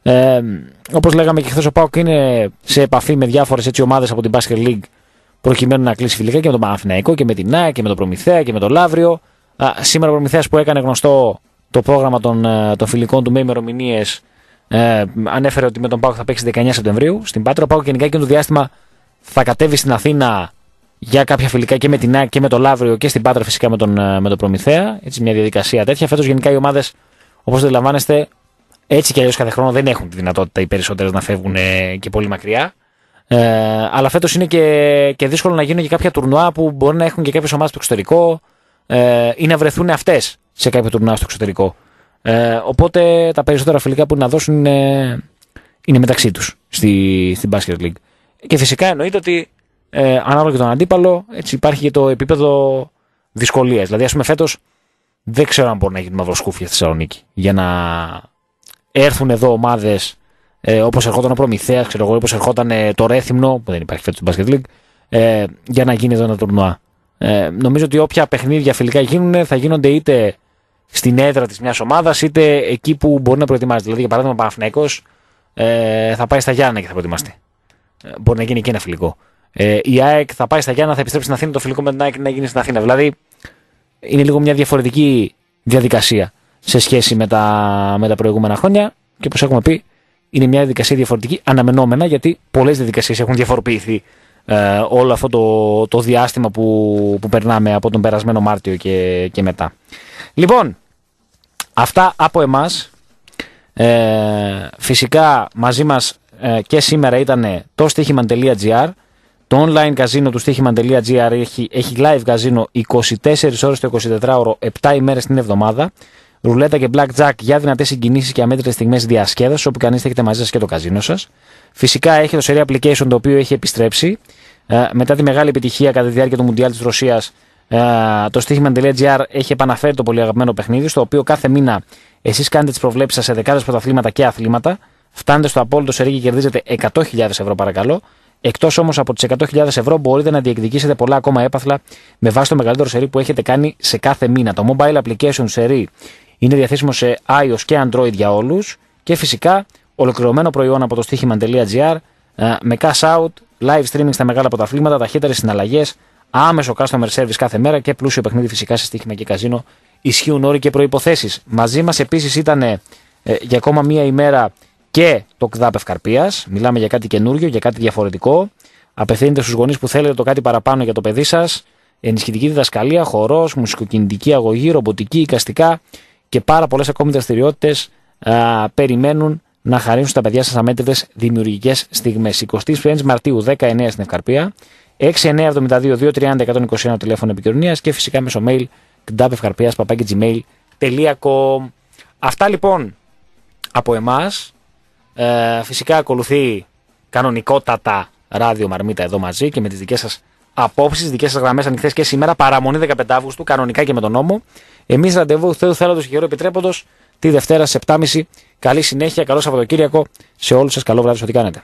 Όπως λέγαμε και χθες, ο ΠΑΟΚ είναι σε επαφή με διάφορες έτσι ομάδες από την Basket League προκειμένου να κλείσει φιλικά και με τον Παναθηναϊκό και με την ΑΕΚ και με τον Προμηθέα και με τον Λαύριο. Σήμερα ο Προμηθέας, που έκανε γνωστό το πρόγραμμα των φιλικών του με ημερομηνίες, ανέφερε ότι με τον ΠΑΟΚ θα παίξει 19 Σεπτεμβρίου στην Πάτρα. Ο ΠΑΟΚ γενικά εκείνο το διάστημα θα κατέβει στην Αθήνα για κάποια φιλικά και με την ΑΕΚ και με το Λαύριο και στην Πάτρα φυσικά με τον Προμηθέα. Έτσι, μια διαδικασία τέτοια. Φέτος γενικά οι ομάδες, όπως αντιλαμβάνεστε, έτσι κι αλλιώς κάθε χρόνο δεν έχουν τη δυνατότητα οι περισσότερες να φεύγουν και πολύ μακριά. Αλλά φέτος είναι και δύσκολο να γίνουν και κάποια τουρνουά που μπορεί να έχουν και κάποιες ομάδες στο εξωτερικό ή να βρεθούν αυτές σε κάποια τουρνουά στο εξωτερικό. Οπότε τα περισσότερα φιλικά που να δώσουν είναι μεταξύ τους στην Basket League. Και φυσικά εννοείται ότι ανάλογα και τον αντίπαλο, έτσι υπάρχει και το επίπεδο δυσκολίας. Δηλαδή, ας πούμε, φέτος δεν ξέρω αν μπορεί να γίνει μαυροσκούφια στη Θεσσαλονίκη για να έρθουν εδώ ομάδες όπως ερχόταν ο Προμηθέας, ξέρω εγώ, όπως ερχόταν το Ρέθυμνο, που δεν υπάρχει φέτος στην Basket League, για να γίνει εδώ ένα τουρνουά. Νομίζω ότι όποια παιχνίδια φιλικά γίνουν θα γίνονται είτε στην έδρα της μιας ομάδας, είτε εκεί που μπορεί να προετοιμάζεται. Δηλαδή, για παράδειγμα, ο Παναθηναϊκός θα πάει στα Γιάννα και θα προετοιμαστεί. Μπορεί να γίνει και ένα φιλικό. Η ΑΕΚ θα πάει στα Γιάννα, θα επιστρέψει στην Αθήνα, το φιλικό με την ΑΕΚ να γίνει στην Αθήνα. Δηλαδή, είναι λίγο μια διαφορετική διαδικασία σε σχέση με τα προηγούμενα χρόνια, και όπως έχουμε πει, είναι μια διαδικασία διαφορετική, αναμενόμενα, γιατί πολλές διαδικασίες έχουν διαφοροποιηθεί όλο αυτό το διάστημα που περνάμε από τον περασμένο Μάρτιο και μετά. Λοιπόν, αυτά από εμάς. Φυσικά μαζί μας και σήμερα ήταν το στοίχημαν.gr. Το online καζίνο του στοίχημαν.gr έχει live καζίνο 24 ώρες το 24ωρο, 7 ημέρες την εβδομάδα. Ρουλέτα και blackjack για δυνατές συγκινήσεις και αμέτρητες στιγμές διασκέδασης, όπου κανείς έχετε μαζί σας και το καζίνο σας. Φυσικά έχει το Serie Application, το οποίο έχει επιστρέψει μετά τη μεγάλη επιτυχία κατά τη διάρκεια του Μουντιάλ της Ρωσίας. Το στοίχημαν.gr έχει επαναφέρει το πολύ αγαπημένο παιχνίδι, στο οποίο κάθε μήνα εσείς κάνετε τις προβλέψεις σας σε δεκάδες πρωταθλήματα και αθλήματα. Φτάνετε στο απόλυτο σερί και κερδίζετε 100.000 ευρώ, παρακαλώ. Εκτός όμως από τις 100.000 ευρώ, μπορείτε να διεκδικήσετε πολλά ακόμα έπαθλα με βάση το μεγαλύτερο σερί που έχετε κάνει σε κάθε μήνα. Το mobile application σερί είναι διαθέσιμο σε iOS και Android για όλους, και φυσικά ολοκληρωμένο προϊόν από το στοίχημαν.gr με cash out, live streaming στα μεγάλα πρωταθλήματα, ταχύτερες συναλλαγές, άμεσο customer service κάθε μέρα και πλούσιο παιχνίδι φυσικά σε στοίχημα και καζίνο. Ισχύουν όροι και προϋποθέσεις. Μαζί μας επίσης ήταν για ακόμα μία ημέρα και το ΚΔΑΠ Ευκαρπίας. Μιλάμε για κάτι καινούριο, για κάτι διαφορετικό. Απευθύνεται στους γονείς που θέλετε το κάτι παραπάνω για το παιδί σας. Ενισχυτική διδασκαλία, χορός, μουσικοκινητική αγωγή, ρομποτική, εικαστικά και πάρα πολλές ακόμη δραστηριότητες περιμένουν να χαρίσουν στα παιδιά σας αμέτρητες δημιουργικές στιγμές. 25 Μαρτίου 19 στην Ευκαρπία, 6972-230-121 τηλέφωνο επικοινωνίας και φυσικά μέσω mail kdapevkarpias@gmail.com. Αυτά λοιπόν από εμάς. Φυσικά ακολουθεί κανονικότατα ράδιο Μαρμίτα εδώ μαζί και με τις δικές σας απόψεις, δικές σας γραμμές ανοιχτές και σήμερα. Παραμονή 15 Αύγουστου, κανονικά και με τον νόμο. Εμείς ραντεβού Θεού θέλοντος και χειρό επιτρέποντος τη Δευτέρα στις 7.30. Καλή συνέχεια, καλό Σαββατοκύριακο σε όλους σας. Καλό βράδυ, ό,τι κάνετε.